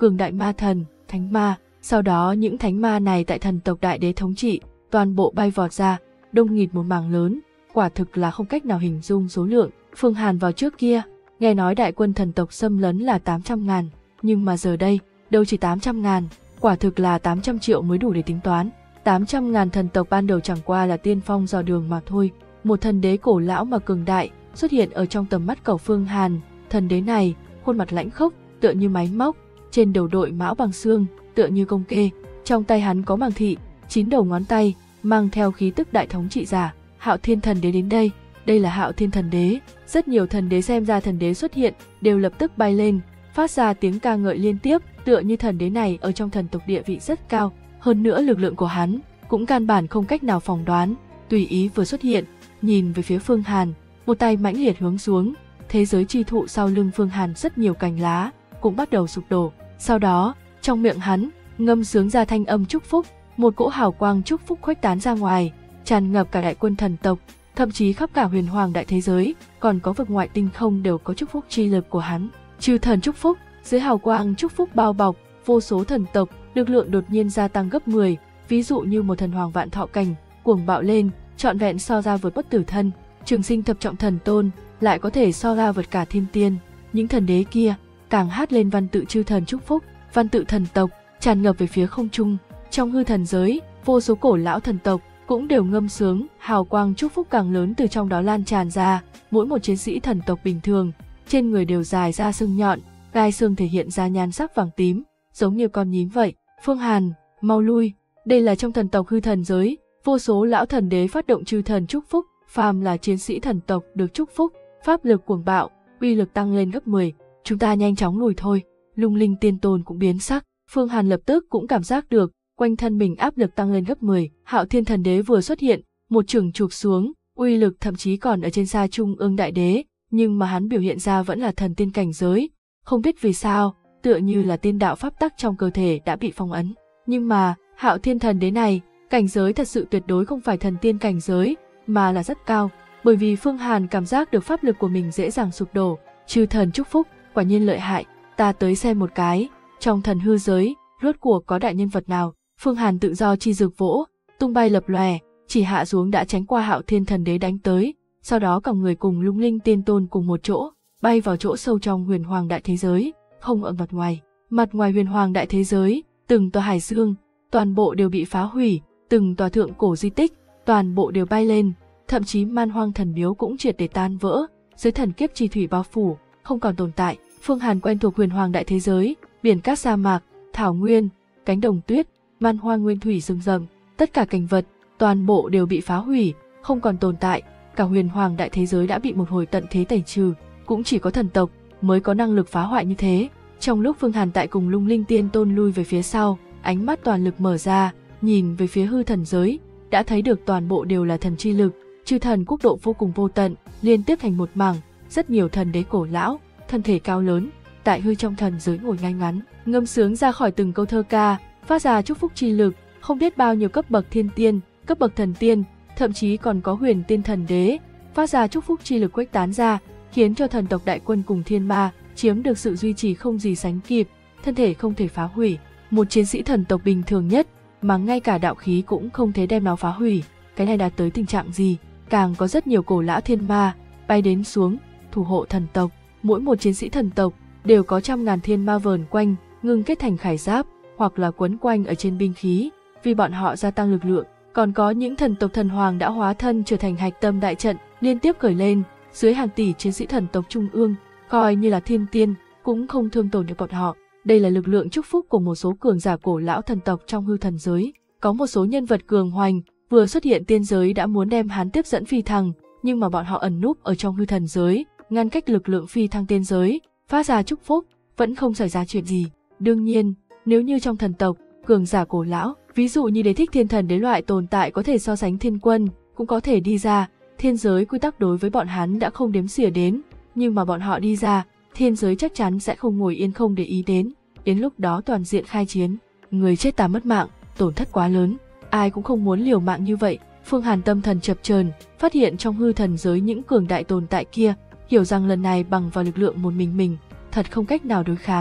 cường đại ma thần, thánh ma. Sau đó những thánh ma này tại thần tộc đại đế thống trị, toàn bộ bay vọt ra, đông nghịt một mảng lớn, quả thực là không cách nào hình dung số lượng. Phương Hàn vào trước kia, nghe nói đại quân thần tộc xâm lấn là 800.000, nhưng mà giờ đây, đâu chỉ 800.000, quả thực là 800 triệu mới đủ để tính toán. 800.000 thần tộc ban đầu chẳng qua là tiên phong dò đường mà thôi. Một thần đế cổ lão mà cường đại xuất hiện ở trong tầm mắt của Phương Hàn. Thần đế này, khuôn mặt lãnh khốc, tựa như máy móc, trên đầu đội mão bằng xương, tựa như công kê. Trong tay hắn có màng thị, 9 đầu ngón tay, mang theo khí tức đại thống trị giả. Hạo Thiên thần đế đến đây, đây là Hạo Thiên thần đế. Rất nhiều thần đế xem ra thần đế xuất hiện, đều lập tức bay lên, phát ra tiếng ca ngợi liên tiếp, tựa như thần đế này ở trong thần tộc địa vị rất cao. Hơn nữa lực lượng của hắn cũng căn bản không cách nào phỏng đoán, tùy ý vừa xuất hiện, nhìn về phía Phương Hàn, một tay mãnh liệt hướng xuống, thế giới chi thụ sau lưng Phương Hàn rất nhiều cành lá cũng bắt đầu sụp đổ. Sau đó, trong miệng hắn ngâm sướng ra thanh âm chúc phúc, một cỗ hào quang chúc phúc khuếch tán ra ngoài, tràn ngập cả đại quân thần tộc, thậm chí khắp cả huyền hoàng đại thế giới, còn có vực ngoại tinh không đều có chúc phúc chi lực của hắn. Chư thần chúc phúc, dưới hào quang chúc phúc bao bọc, vô số thần tộc, lực lượng đột nhiên gia tăng gấp 10, ví dụ như một thần hoàng vạn thọ cảnh, cuồng bạo lên, trọn vẹn so ra vượt bất tử thân, trường sinh thập trọng thần tôn, lại có thể so ra vượt cả thiên tiên. Những thần đế kia càng hát lên văn tự chư thần chúc phúc, văn tự thần tộc tràn ngập về phía không trung. Trong hư thần giới, vô số cổ lão thần tộc cũng đều ngâm sướng, hào quang chúc phúc càng lớn từ trong đó lan tràn ra. Mỗi một chiến sĩ thần tộc bình thường, trên người đều dài ra xương nhọn, gai xương thể hiện ra nhan sắc vàng tím, giống như con nhím vậy. Phương Hàn, mau lui, đây là trong thần tộc hư thần giới, vô số lão thần đế phát động chư thần chúc phúc, phàm là chiến sĩ thần tộc được chúc phúc, pháp lực cuồng bạo, uy lực tăng lên gấp 10, chúng ta nhanh chóng lùi thôi. Lung Linh Tiên Tôn cũng biến sắc, Phương Hàn lập tức cũng cảm giác được, quanh thân mình áp lực tăng lên gấp 10. Hạo Thiên thần đế vừa xuất hiện, một chưởng chụp xuống, uy lực thậm chí còn ở trên xa Trung Ương đại đế, nhưng mà hắn biểu hiện ra vẫn là thần tiên cảnh giới, không biết vì sao, tựa như là tiên đạo pháp tắc trong cơ thể đã bị phong ấn. Nhưng mà, Hạo Thiên thần đế này, cảnh giới thật sự tuyệt đối không phải thần tiên cảnh giới, mà là rất cao, bởi vì Phương Hàn cảm giác được pháp lực của mình dễ dàng sụp đổ. Chư thần chúc phúc, quả nhiên lợi hại, ta tới xem một cái, trong thần hư giới, rốt cuộc có đại nhân vật nào. Phương Hàn tự do chi dược vỗ, tung bay lập lòe, chỉ hạ xuống đã tránh qua Hạo Thiên thần đế đánh tới, sau đó cả người cùng Lung Linh Tiên Tôn cùng một chỗ, bay vào chỗ sâu trong huyền hoàng đại thế giới. Không ở mặt ngoài huyền hoàng đại thế giới, từng tòa hải dương, toàn bộ đều bị phá hủy, từng tòa thượng cổ di tích, toàn bộ đều bay lên, thậm chí Man Hoang thần miếu cũng triệt để tan vỡ, dưới thần kiếp chi thủy bao phủ, không còn tồn tại. Phương Hàn quen thuộc huyền hoàng đại thế giới, biển cát sa mạc, thảo nguyên, cánh đồng tuyết, Man Hoang nguyên thủy rừng rậm, tất cả cảnh vật, toàn bộ đều bị phá hủy, không còn tồn tại, cả huyền hoàng đại thế giới đã bị một hồi tận thế tẩy trừ, cũng chỉ có thần tộc mới có năng lực phá hoại như thế. Trong lúc Phương Hàn tại cùng Lung Linh Tiên Tôn lui về phía sau, ánh mắt toàn lực mở ra, nhìn về phía hư thần giới, đã thấy được toàn bộ đều là thần chi lực, chư thần quốc độ vô cùng vô tận, liên tiếp thành một mảng, rất nhiều thần đế cổ lão, thân thể cao lớn, tại hư trong thần giới ngồi ngay ngắn, ngâm sướng ra khỏi từng câu thơ ca, phát ra chúc phúc chi lực, không biết bao nhiêu cấp bậc thiên tiên, cấp bậc thần tiên, thậm chí còn có huyền tiên thần đế, phát ra chúc phúc chi lực khuếch tán ra, khiến cho thần tộc đại quân cùng thiên ma chiếm được sự duy trì không gì sánh kịp, thân thể không thể phá hủy. Một chiến sĩ thần tộc bình thường nhất mà ngay cả đạo khí cũng không thể đem nó phá hủy, cái này đạt tới tình trạng gì? Càng có rất nhiều cổ lão thiên ma bay đến xuống thủ hộ thần tộc, mỗi một chiến sĩ thần tộc đều có trăm ngàn thiên ma vờn quanh, ngưng kết thành khải giáp hoặc là quấn quanh ở trên binh khí, vì bọn họ gia tăng lực lượng. Còn có những thần tộc thần hoàng đã hóa thân trở thành hạch tâm đại trận, liên tiếp khởi lên, dưới hàng tỷ chiến sĩ thần tộc trung ương, coi như là thiên tiên cũng không thương tổn được bọn họ. Đây là lực lượng chúc phúc của một số cường giả cổ lão thần tộc trong hư thần giới. Có một số nhân vật cường hoành vừa xuất hiện tiên giới đã muốn đem hắn tiếp dẫn phi thăng, nhưng mà bọn họ ẩn núp ở trong hư thần giới, ngăn cách lực lượng phi thăng tiên giới, phát ra chúc phúc, vẫn không xảy ra chuyện gì. Đương nhiên, nếu như trong thần tộc, cường giả cổ lão, ví dụ như Đế Thích Thiên Thần đế loại tồn tại có thể so sánh thiên quân, cũng có thể đi ra, thiên giới quy tắc đối với bọn hắn đã không đếm xỉa đến, nhưng mà bọn họ đi ra, thiên giới chắc chắn sẽ không ngồi yên không để ý đến lúc đó toàn diện khai chiến, người chết ta mất mạng, tổn thất quá lớn, ai cũng không muốn liều mạng như vậy. Phương Hàn tâm thần chập chờn, phát hiện trong hư thần giới những cường đại tồn tại kia, hiểu rằng lần này bằng vào lực lượng một mình thật không cách nào đối kháng.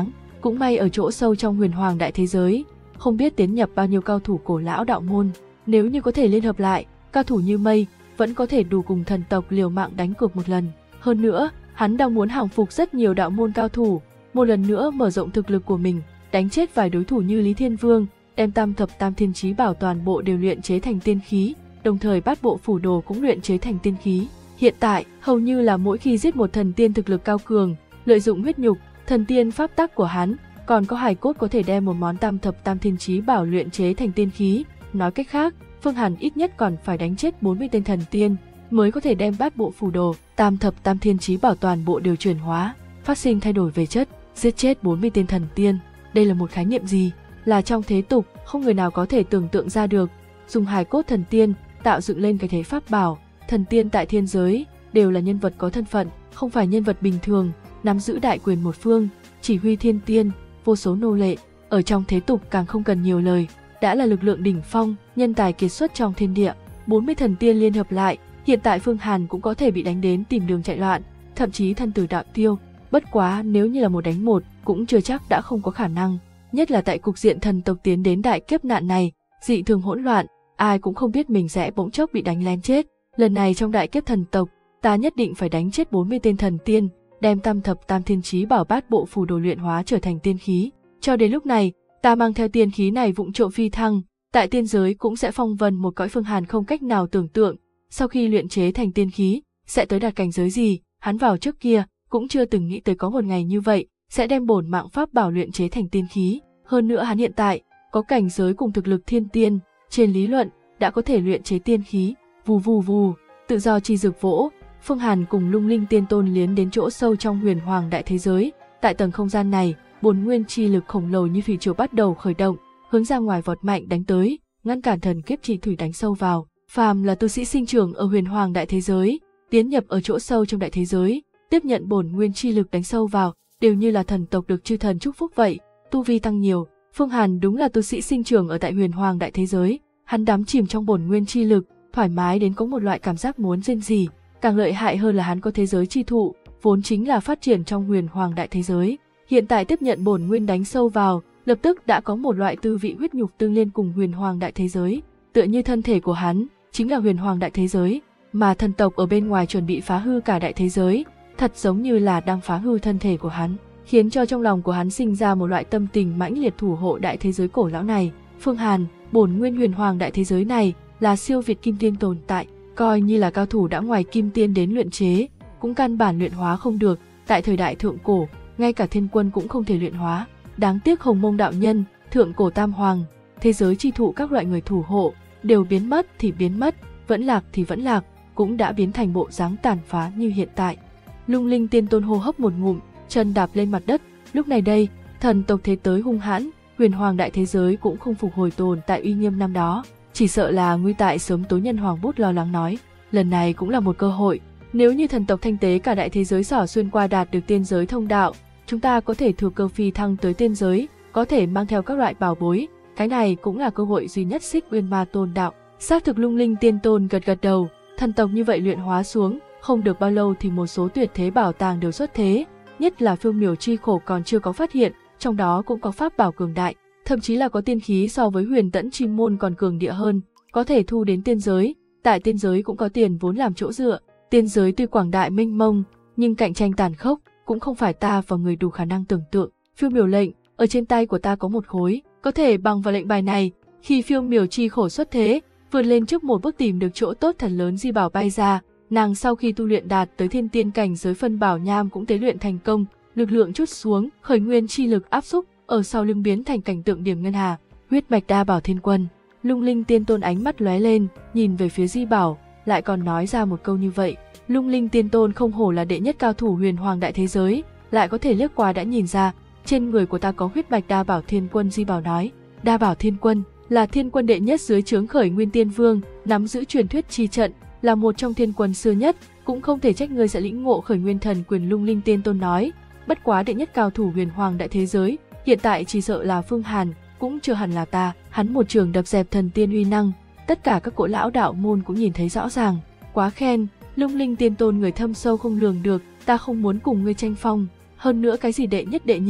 Cũng may ở chỗ sâu trong huyền hoàng đại thế giới, không biết tiến nhập bao nhiêu cao thủ cổ lão đạo môn, nếu như có thể liên hợp lại, cao thủ như mây vẫn có thể đủ cùng thần tộc liều mạng đánh cược một lần. Hơn nữa, hắn đang muốn hàng phục rất nhiều đạo môn cao thủ, một lần nữa mở rộng thực lực của mình, đánh chết vài đối thủ như Lý Thiên Vương, đem tam thập tam thiên chí bảo toàn bộ đều luyện chế thành tiên khí, đồng thời bát bộ phủ đồ cũng luyện chế thành tiên khí. Hiện tại, hầu như là mỗi khi giết một thần tiên thực lực cao cường, lợi dụng huyết nhục, thần tiên pháp tắc của hắn, còn có hài cốt có thể đem một món tam thập tam thiên chí bảo luyện chế thành tiên khí. Nói cách khác, Phương Hàn ít nhất còn phải đánh chết 40 tên thần tiên mới có thể đem bát bộ phủ đồ, tam thập tam thiên chí bảo toàn bộ đều chuyển hóa, phát sinh thay đổi về chất, giết chết 40 tên thần tiên. Đây là một khái niệm gì? Là trong thế tục, không người nào có thể tưởng tượng ra được. Dùng hài cốt thần tiên tạo dựng lên cái thế pháp bảo, thần tiên tại thiên giới đều là nhân vật có thân phận, không phải nhân vật bình thường, nắm giữ đại quyền một phương, chỉ huy thiên tiên, vô số nô lệ. Ở trong thế tục càng không cần nhiều lời, đã là lực lượng đỉnh phong, nhân tài kiệt xuất trong thiên địa. 40 thần tiên liên hợp lại, hiện tại Phương Hàn cũng có thể bị đánh đến tìm đường chạy loạn, thậm chí thân tử đạo tiêu. Bất quá nếu như là một đánh một, cũng chưa chắc đã không có khả năng. Nhất là tại cục diện thần tộc tiến đến đại kiếp nạn này, dị thường hỗn loạn, ai cũng không biết mình sẽ bỗng chốc bị đánh lén chết. Lần này trong đại kiếp thần tộc, ta nhất định phải đánh chết 40 tên thần tiên, đem tam thập tam thiên chí bảo bát bộ phù đồ luyện hóa trở thành tiên khí. Cho đến lúc này, ta mang theo tiên khí này vụng trộm phi thăng, tại tiên giới cũng sẽ phong vân một cõi. Phương Hàn không cách nào tưởng tượng, sau khi luyện chế thành tiên khí, sẽ tới đạt cảnh giới gì. Hắn vào trước kia cũng chưa từng nghĩ tới có một ngày như vậy, sẽ đem bổn mạng pháp bảo luyện chế thành tiên khí. Hơn nữa hắn hiện tại có cảnh giới cùng thực lực thiên tiên, trên lý luận đã có thể luyện chế tiên khí. Vù vù vù, tự do chi dược vỗ, Phương Hàn cùng Lung Linh Tiên Tôn liến đến chỗ sâu trong huyền hoàng đại thế giới. Tại tầng không gian này, bổn nguyên chi lực khổng lồ như thủy triều bắt đầu khởi động, hướng ra ngoài vọt mạnh đánh tới, ngăn cản thần kiếp chi thủy đánh sâu vào. Phàm là tu sĩ sinh trưởng ở huyền hoàng đại thế giới, tiến nhập ở chỗ sâu trong đại thế giới, tiếp nhận bổn nguyên chi lực đánh sâu vào, đều như là thần tộc được chư thần chúc phúc vậy, tu vi tăng nhiều. Phương Hàn đúng là tu sĩ sinh trưởng ở tại huyền hoàng đại thế giới, hắn đắm chìm trong bổn nguyên chi lực, thoải mái đến có một loại cảm giác muốn rên rỉ. Càng lợi hại hơn là hắn có thế giới chi thụ, vốn chính là phát triển trong huyền hoàng đại thế giới. Hiện tại tiếp nhận bổn nguyên đánh sâu vào, lập tức đã có một loại tư vị huyết nhục tương liên cùng huyền hoàng đại thế giới, tựa như thân thể của hắn chính là huyền hoàng đại thế giới, mà thần tộc ở bên ngoài chuẩn bị phá hư cả đại thế giới, thật giống như là đang phá hư thân thể của hắn, khiến cho trong lòng của hắn sinh ra một loại tâm tình mãnh liệt thủ hộ đại thế giới cổ lão này. Phương Hàn, bổn nguyên huyền hoàng đại thế giới này là siêu việt kim tiên tồn tại, coi như là cao thủ đã ngoài kim tiên đến luyện chế, cũng căn bản luyện hóa không được. Tại thời đại thượng cổ, ngay cả thiên quân cũng không thể luyện hóa. Đáng tiếc Hồng Mông đạo nhân, thượng cổ tam hoàng, thế giới chi thụ các loại người thủ hộ đều biến mất thì biến mất, vẫn lạc thì vẫn lạc, cũng đã biến thành bộ dáng tàn phá như hiện tại. Lung Linh Tiên Tôn hô hấp một ngụm, chân đạp lên mặt đất. Lúc này đây, thần tộc thế tới hung hãn, huyền hoàng đại thế giới cũng không phục hồi tồn tại uy nghiêm năm đó. Chỉ sợ là nguy tại sớm tối. Nhân Hoàng Bút lo lắng nói, lần này cũng là một cơ hội. Nếu như thần tộc thanh tế cả đại thế giới xỏ xuyên qua đạt được tiên giới thông đạo, chúng ta có thể thừa cơ phi thăng tới tiên giới, có thể mang theo các loại bảo bối. Cái này cũng là cơ hội duy nhất Xích Uyên Ma Tôn đạo. Xác thực. Lung Linh Tiên Tôn gật gật đầu. Thần tộc như vậy luyện hóa xuống, không được bao lâu thì một số tuyệt thế bảo tàng đều xuất thế, nhất là Phiêu Miểu Chi Khổ còn chưa có phát hiện, trong đó cũng có pháp bảo cường đại, thậm chí là có tiên khí so với Huyền Tẫn Chi Môn còn cường địa hơn, có thể thu đến tiên giới. Tại tiên giới cũng có tiền vốn làm chỗ dựa. Tiên giới tuy quảng đại mênh mông, nhưng cạnh tranh tàn khốc, cũng không phải ta và người đủ khả năng tưởng tượng. Phiêu Miểu lệnh, ở trên tay của ta có một khối, có thể bằng vào lệnh bài này, khi Phiêu Miểu Chi Khổ xuất thế, vượt lên trước một bước tìm được chỗ tốt thật lớn. Di bảo bay ra, nàng sau khi tu luyện đạt tới thiên tiên cảnh giới, phân bảo nham cũng tế luyện thành công, lực lượng chút xuống, khởi nguyên chi lực áp xúc, ở sau lưng biến thành cảnh tượng điểm ngân hà, huyết mạch đa bảo thiên quân. Lung Linh Tiên Tôn ánh mắt lóe lên, nhìn về phía Di bảo, lại còn nói ra một câu như vậy. Lung Linh Tiên Tôn không hổ là đệ nhất cao thủ huyền hoàng đại thế giới, lại có thể liếc qua đã nhìn ra, trên người của ta có huyết mạch đa bảo thiên quân. Di bảo nói, đa bảo thiên quân là thiên quân đệ nhất dưới trướng Khởi Nguyên Tiên Vương, nắm giữ truyền thuyết chi trận, là một trong thiên quân xưa nhất, cũng không thể trách ngươi sẽ lĩnh ngộ Khởi Nguyên Thần Quyền. Lung Linh Tiên Tôn nói, bất quá đệ nhất cao thủ huyền hoàng đại thế giới, hiện tại chỉ sợ là Phương Hàn, cũng chưa hẳn là ta. Hắn một trường đập dẹp thần tiên uy năng, tất cả các cổ lão đạo môn cũng nhìn thấy rõ ràng. Quá khen, Lung Linh Tiên Tôn người thâm sâu không lường được, ta không muốn cùng ngươi tranh phong. Hơn nữa cái gì đệ nhất đệ nhị,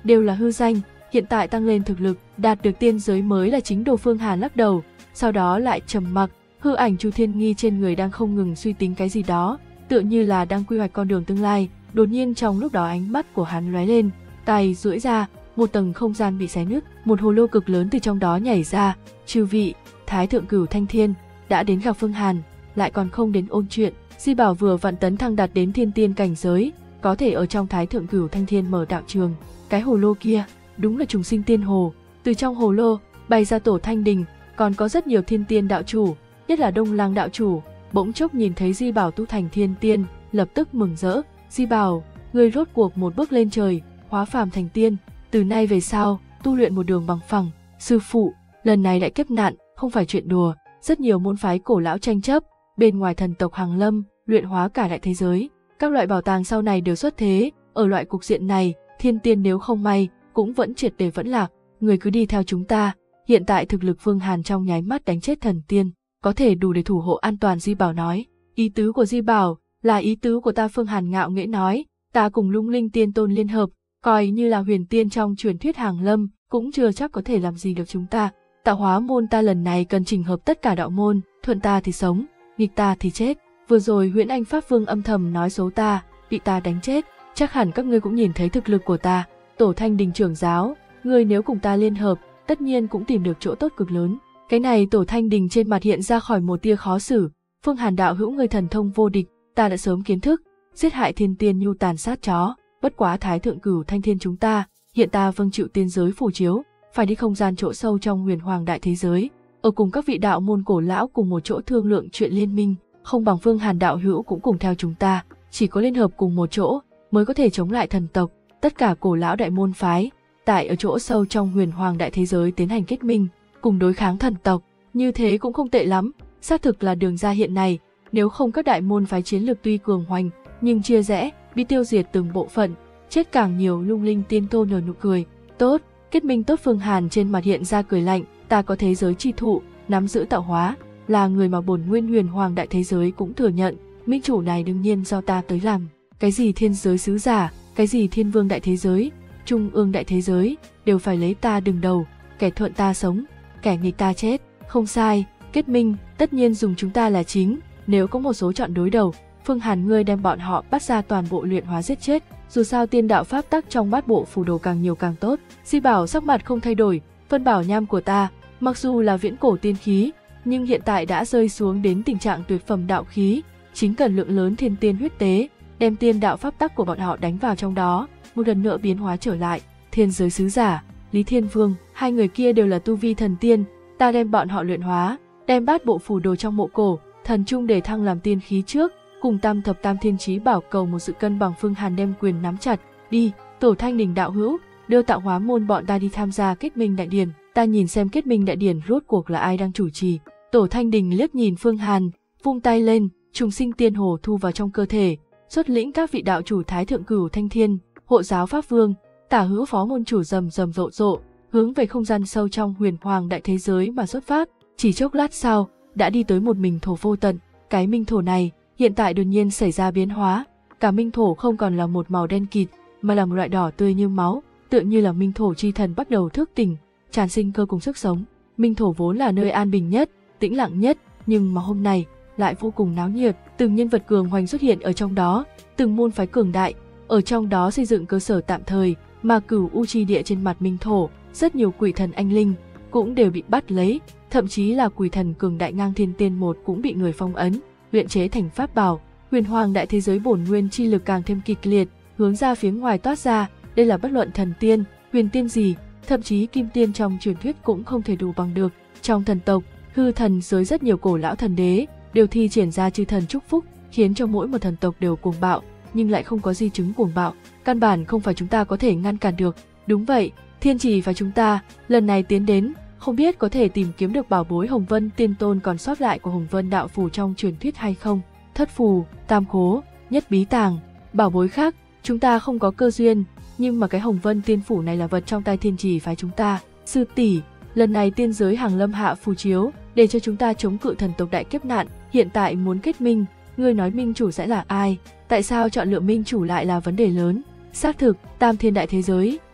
đều là hư danh, hiện tại tăng lên thực lực, đạt được tiên giới mới là chính. Đồ Phương Hàn lắc đầu, sau đó lại trầm mặc. Hư ảnh Chu Thiên Nghi trên người đang không ngừng suy tính cái gì đó, tựa như là đang quy hoạch con đường tương lai. Đột nhiên trong lúc đó ánh mắt của hắn lóe lên, tay duỗi ra, một tầng không gian bị xé nứt, một hồ lô cực lớn từ trong đó nhảy ra. Chư vị, Thái thượng Cửu Thanh Thiên đã đến gặp Phương Hàn, lại còn không đến ôn chuyện. Di Bảo vừa vặn tấn thăng đạt đến thiên tiên cảnh giới, có thể ở trong Thái thượng Cửu Thanh Thiên mở đạo trường. Cái hồ lô kia đúng là trùng sinh tiên hồ, từ trong hồ lô bày ra Tổ Thanh Đình, còn có rất nhiều thiên tiên đạo chủ, nhất là Đông Lăng đạo chủ. Bỗng chốc nhìn thấy Di Bảo tu thành thiên tiên, lập tức mừng rỡ. Di Bảo, ngươi rốt cuộc một bước lên trời, hóa phàm thành tiên, từ nay về sau tu luyện một đường bằng phẳng. Sư phụ, lần này đại kiếp nạn không phải chuyện đùa, rất nhiều môn phái cổ lão tranh chấp, bên ngoài thần tộc hàng lâm, luyện hóa cả đại thế giới, các loại bảo tàng sau này đều xuất thế. Ở loại cục diện này, thiên tiên nếu không may cũng vẫn triệt để vẫn lạc. Người cứ đi theo chúng ta. Hiện tại thực lực Phương Hàn trong nháy mắt đánh chết thần tiên, có thể đủ để thủ hộ an toàn. Di Bảo nói. Ý tứ của Di Bảo là ý tứ của ta. Phương Hàn ngạo nghễ nói. Ta cùng Lung Linh Tiên Tôn liên hợp, coi như là huyền tiên trong truyền thuyết hàng lâm, cũng chưa chắc có thể làm gì được chúng ta. Tạo hóa môn ta lần này cần chỉnh hợp tất cả đạo môn, thuận ta thì sống, nghịch ta thì chết. Vừa rồi Huyễn Anh Pháp Vương âm thầm nói xấu ta, bị ta đánh chết, chắc hẳn các ngươi cũng nhìn thấy thực lực của ta. Tổ Thanh Đình trưởng giáo, ngươi nếu cùng ta liên hợp, tất nhiên cũng tìm được chỗ tốt cực lớn. Cái này Tổ Thanh Đình trên mặt hiện ra khỏi một tia khó xử. Phương Hàn đạo hữu, ngươi thần thông vô địch, ta đã sớm kiến thức, giết hại thiên tiên nhu tàn sát chó. Bất quá Thái thượng Cửu Thanh Thiên chúng ta, hiện ta vâng chịu tiên giới phù chiếu, phải đi không gian chỗ sâu trong huyền hoàng đại thế giới, ở cùng các vị đạo môn cổ lão cùng một chỗ thương lượng chuyện liên minh. Không bằng Phương Hàn đạo hữu cũng cùng theo chúng ta, chỉ có liên hợp cùng một chỗ mới có thể chống lại thần tộc. Tất cả cổ lão đại môn phái tại ở chỗ sâu trong huyền hoàng đại thế giới tiến hành kết minh, cùng đối kháng thần tộc, như thế cũng không tệ lắm. Xác thực là đường ra hiện này, nếu không các đại môn phái chiến lược tuy cường hoành, nhưng chia rẽ, bị tiêu diệt từng bộ phận, chết càng nhiều. Lung Linh Tiên Tôn nở nụ cười. Tốt, kết minh tốt. Phương Hàn trên mặt hiện ra cười lạnh. Ta có thế giới chi thụ, nắm giữ tạo hóa, là người mà bổn nguyên huyền hoàng đại thế giới cũng thừa nhận. Minh chủ này đương nhiên do ta tới làm. Cái gì thiên giới sứ giả, cái gì thiên vương đại thế giới, trung ương đại thế giới, đều phải lấy ta đứng đầu. Kẻ thuận ta sống, kẻ nghịch ta chết. Không sai, kết minh tất nhiên dùng chúng ta là chính. Nếu có một số chọn đối đầu, Phương Hàn ngươi đem bọn họ bắt ra toàn bộ luyện hóa giết chết. Dù sao tiên đạo pháp tắc trong bát bộ phù đồ càng nhiều càng tốt. Di Bảo sắc mặt không thay đổi. Vân Bảo Nham của ta, mặc dù là viễn cổ tiên khí, nhưng hiện tại đã rơi xuống đến tình trạng tuyệt phẩm đạo khí, chính cần lượng lớn thiên tiên huyết tế, đem tiên đạo pháp tắc của bọn họ đánh vào trong đó, một lần nữa biến hóa trở lại. Thiên giới sứ giả, Lý Thiên Vương, hai người kia đều là tu vi thần tiên, ta đem bọn họ luyện hóa, đem bát bộ phù đồ trong mộ cổ, thần trung để thăng làm tiên khí trước, cùng tam thập tam thiên chí bảo cầu một sự cân bằng. Phương Hàn đem quyền nắm chặt. Đi, Tổ Thanh Đình đạo hữu, đưa tạo hóa môn bọn ta đi tham gia kết minh đại điển, ta nhìn xem kết minh đại điển rốt cuộc là ai đang chủ trì. Tổ Thanh Đình liếc nhìn Phương Hàn, vung tay lên, trùng sinh tiên hồ thu vào trong cơ thể, xuất lĩnh các vị đạo chủ Thái thượng Cửu Thanh Thiên, hộ giáo Pháp Vương, tả hữu phó môn chủ rầm rầm rộ rộ, hướng về không gian sâu trong huyền hoàng đại thế giới mà xuất phát. Chỉ chốc lát sau, đã đi tới một minh thổ vô tận. Cái minh thổ này hiện tại đột nhiên xảy ra biến hóa, cả minh thổ không còn là một màu đen kịt, mà là một loại đỏ tươi như máu, tựa như là minh thổ chi thần bắt đầu thức tỉnh, tràn sinh cơ cùng sức sống. Minh thổ vốn là nơi an bình nhất, tĩnh lặng nhất, nhưng mà hôm nay lại vô cùng náo nhiệt, từng nhân vật cường hoành xuất hiện ở trong đó, từng môn phái cường đại ở trong đó xây dựng cơ sở tạm thời, mà Cửu U chi địa trên mặt minh thổ, rất nhiều quỷ thần anh linh cũng đều bị bắt lấy, thậm chí là quỷ thần cường đại ngang thiên tiên một cũng bị người phong ấn, luyện chế thành pháp bảo. Huyền hoàng đại thế giới bổn nguyên chi lực càng thêm kịch liệt, hướng ra phía ngoài toát ra. Đây là bất luận thần tiên, huyền tiên gì, thậm chí kim tiên trong truyền thuyết cũng không thể đủ bằng được. Trong thần tộc, hư thần giới rất nhiều cổ lão thần đế đều thi triển ra chư thần chúc phúc, khiến cho mỗi một thần tộc đều cuồng bạo, nhưng lại không có di chứng cuồng bạo, căn bản không phải chúng ta có thể ngăn cản được. Đúng vậy, thiên chỉ và chúng ta lần này tiến đến, không biết có thể tìm kiếm được bảo bối Hồng Vân Tiên Tôn còn sót lại của Hồng Vân đạo phù trong truyền thuyết hay không. Thất phù, tam khố, nhất bí tàng, bảo bối khác chúng ta không có cơ duyên, nhưng mà cái Hồng Vân Tiên phủ này là vật trong tay thiên trì phái chúng ta. Sư tỷ, lần này tiên giới hàng lâm hạ phù chiếu để cho chúng ta chống cự thần tộc đại kiếp nạn, hiện tại muốn kết minh, ngươi nói minh chủ sẽ là ai? Tại sao chọn lựa minh chủ lại là vấn đề lớn? Xác thực, tam thiên đại thế giới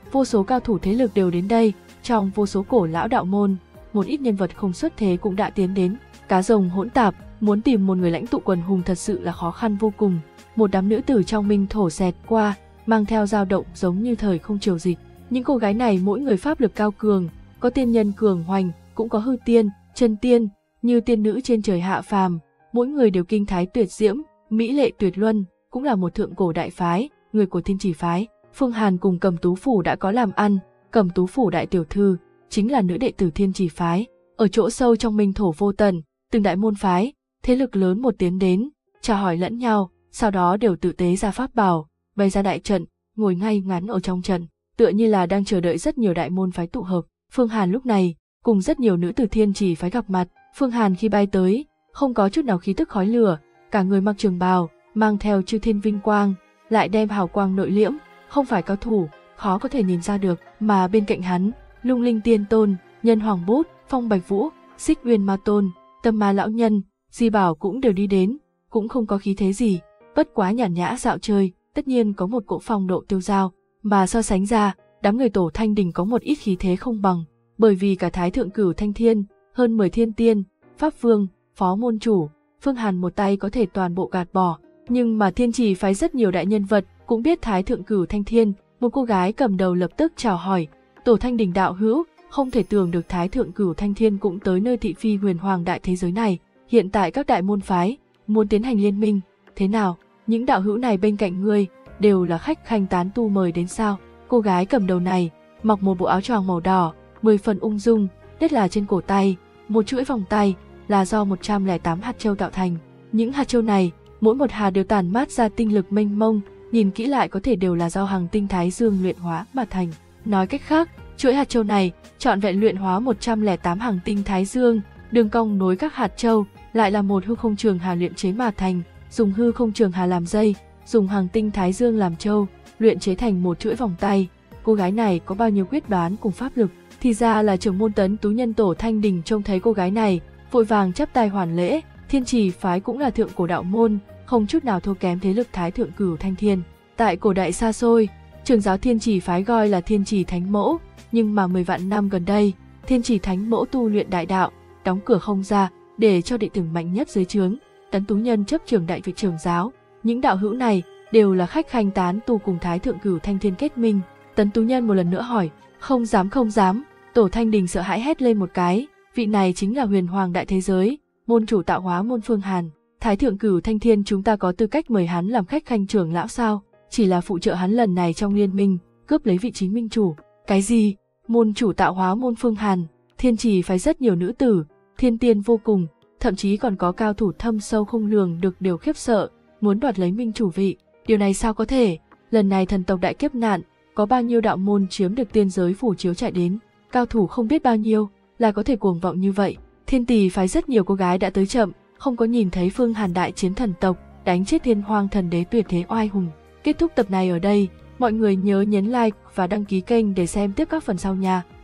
vô số cao thủ thế lực đều đến đây, trong vô số cổ lão đạo môn, một ít nhân vật không xuất thế cũng đã tiến đến. Cá rồng hỗn tạp, muốn tìm một người lãnh tụ quần hùng thật sự là khó khăn vô cùng. Một đám nữ tử trong minh thổ xẹt qua, mang theo dao động giống như thời không triều dịch. Những cô gái này mỗi người pháp lực cao cường, có tiên nhân cường hoành, cũng có hư tiên, chân tiên, như tiên nữ trên trời hạ phàm, mỗi người đều kinh thái tuyệt diễm, mỹ lệ tuyệt luân, cũng là một thượng cổ đại phái, người của Thiên Chỉ phái. Phương Hàn cùng Cầm Tú phủ đã có làm ăn, Cầm Tú phủ đại tiểu thư chính là nữ đệ tử Thiên Chỉ phái. Ở chỗ sâu trong minh thổ vô tận, từng đại môn phái, thế lực lớn một tiến đến, chào hỏi lẫn nhau, sau đó đều tự tế ra pháp bảo, bày ra đại trận, ngồi ngay ngắn ở trong trận, tựa như là đang chờ đợi rất nhiều đại môn phái tụ hợp. Phương Hàn lúc này cùng rất nhiều nữ tử Thiên Chỉ phái gặp mặt. Phương Hàn khi bay tới, không có chút nào khí tức khói lửa, cả người mặc trường bào, mang theo chư thiên vinh quang, lại đem hào quang nội liễm, không phải cao thủ, khó có thể nhìn ra được. Mà bên cạnh hắn, Lung Linh Tiên Tôn, Nhân Hoàng Bút, Phong Bạch Vũ, Xích Uyên Ma Tôn, Tâm Ma lão nhân, Di Bảo cũng đều đi đến, cũng không có khí thế gì, bất quá nhàn nhã dạo chơi, tất nhiên có một cỗ phong độ tiêu dao, mà so sánh ra, đám người Tổ Thanh Đình có một ít khí thế không bằng, bởi vì cả Thái Thượng Cửu Thanh Thiên, hơn 10 thiên tiên, pháp vương, phó môn chủ, Phương Hàn một tay có thể toàn bộ gạt bỏ. Nhưng mà Thiên Chỉ phái rất nhiều đại nhân vật cũng biết Thái Thượng Cửu Thanh Thiên. Một cô gái cầm đầu lập tức chào hỏi, Tổ Thanh Đình đạo hữu, không thể tưởng được Thái Thượng Cửu Thanh Thiên cũng tới nơi thị phi huyền hoàng đại thế giới này. Hiện tại các đại môn phái muốn tiến hành liên minh, thế nào? Những đạo hữu này bên cạnh ngươi đều là khách khanh tán tu mời đến sao? Cô gái cầm đầu này mặc một bộ áo choàng màu đỏ, 10 phần ung dung, nhất là trên cổ tay, một chuỗi vòng tay là do 108 hạt châu tạo thành. Những hạt châu này, mỗi một hạt đều tản mát ra tinh lực mênh mông, nhìn kỹ lại có thể đều là do hằng tinh thái dương luyện hóa mà thành. Nói cách khác, chuỗi hạt châu này trọn vẹn luyện hóa 108 hằng tinh thái dương, đường cong nối các hạt châu lại là một hư không trường hà luyện chế mà thành, dùng hư không trường hà làm dây, dùng hằng tinh thái dương làm châu, luyện chế thành một chuỗi vòng tay. Cô gái này có bao nhiêu quyết đoán cùng pháp lực? Thì ra là trưởng môn Tấn Tú nhân Tổ Thanh Đình trông thấy cô gái này, vội vàng chắp tay hoàn lễ. Thiên Chỉ phái cũng là thượng cổ đạo môn, không chút nào thua kém thế lực Thái Thượng Cửu Thanh Thiên. Tại cổ đại xa xôi, trưởng giáo Thiên Chỉ phái gọi là Thiên Chỉ Thánh Mẫu, nhưng mà 10 vạn năm gần đây, Thiên Chỉ Thánh Mẫu tu luyện đại đạo, đóng cửa không ra, để cho đệ tử mạnh nhất dưới trướng, Tấn Tú nhân chấp trưởng đại vị trưởng giáo. Những đạo hữu này đều là khách khanh tán tu cùng Thái Thượng Cửu Thanh Thiên kết minh. Tấn Tú nhân một lần nữa hỏi, không dám không dám. Tổ Thanh Đình sợ hãi hét lên một cái, vị này chính là huyền hoàng đại thế giới, môn chủ tạo hóa môn Phương Hàn. Thái Thượng Cửu Thanh Thiên chúng ta có tư cách mời hắn làm khách khanh trưởng lão sao? Chỉ là phụ trợ hắn lần này trong liên minh, cướp lấy vị trí minh chủ. Cái gì? Môn chủ tạo hóa môn Phương Hàn? Thiên Chỉ phái rất nhiều nữ tử, thiên tiên vô cùng, thậm chí còn có cao thủ thâm sâu không lường được đều khiếp sợ, muốn đoạt lấy minh chủ vị. Điều này sao có thể? Lần này thần tộc đại kiếp nạn, có bao nhiêu đạo môn chiếm được tiên giới phủ chiếu chạy đến, cao thủ không biết bao nhiêu, là có thể cuồng vọng như vậy. Thiên Tỳ phái rất nhiều cô gái đã tới chậm, không có nhìn thấy Phương Hàn đại chiến thần tộc, đánh chết Thiên Hoang thần đế tuyệt thế oai hùng. Kết thúc tập này ở đây, mọi người nhớ nhấn like và đăng ký kênh để xem tiếp các phần sau nha.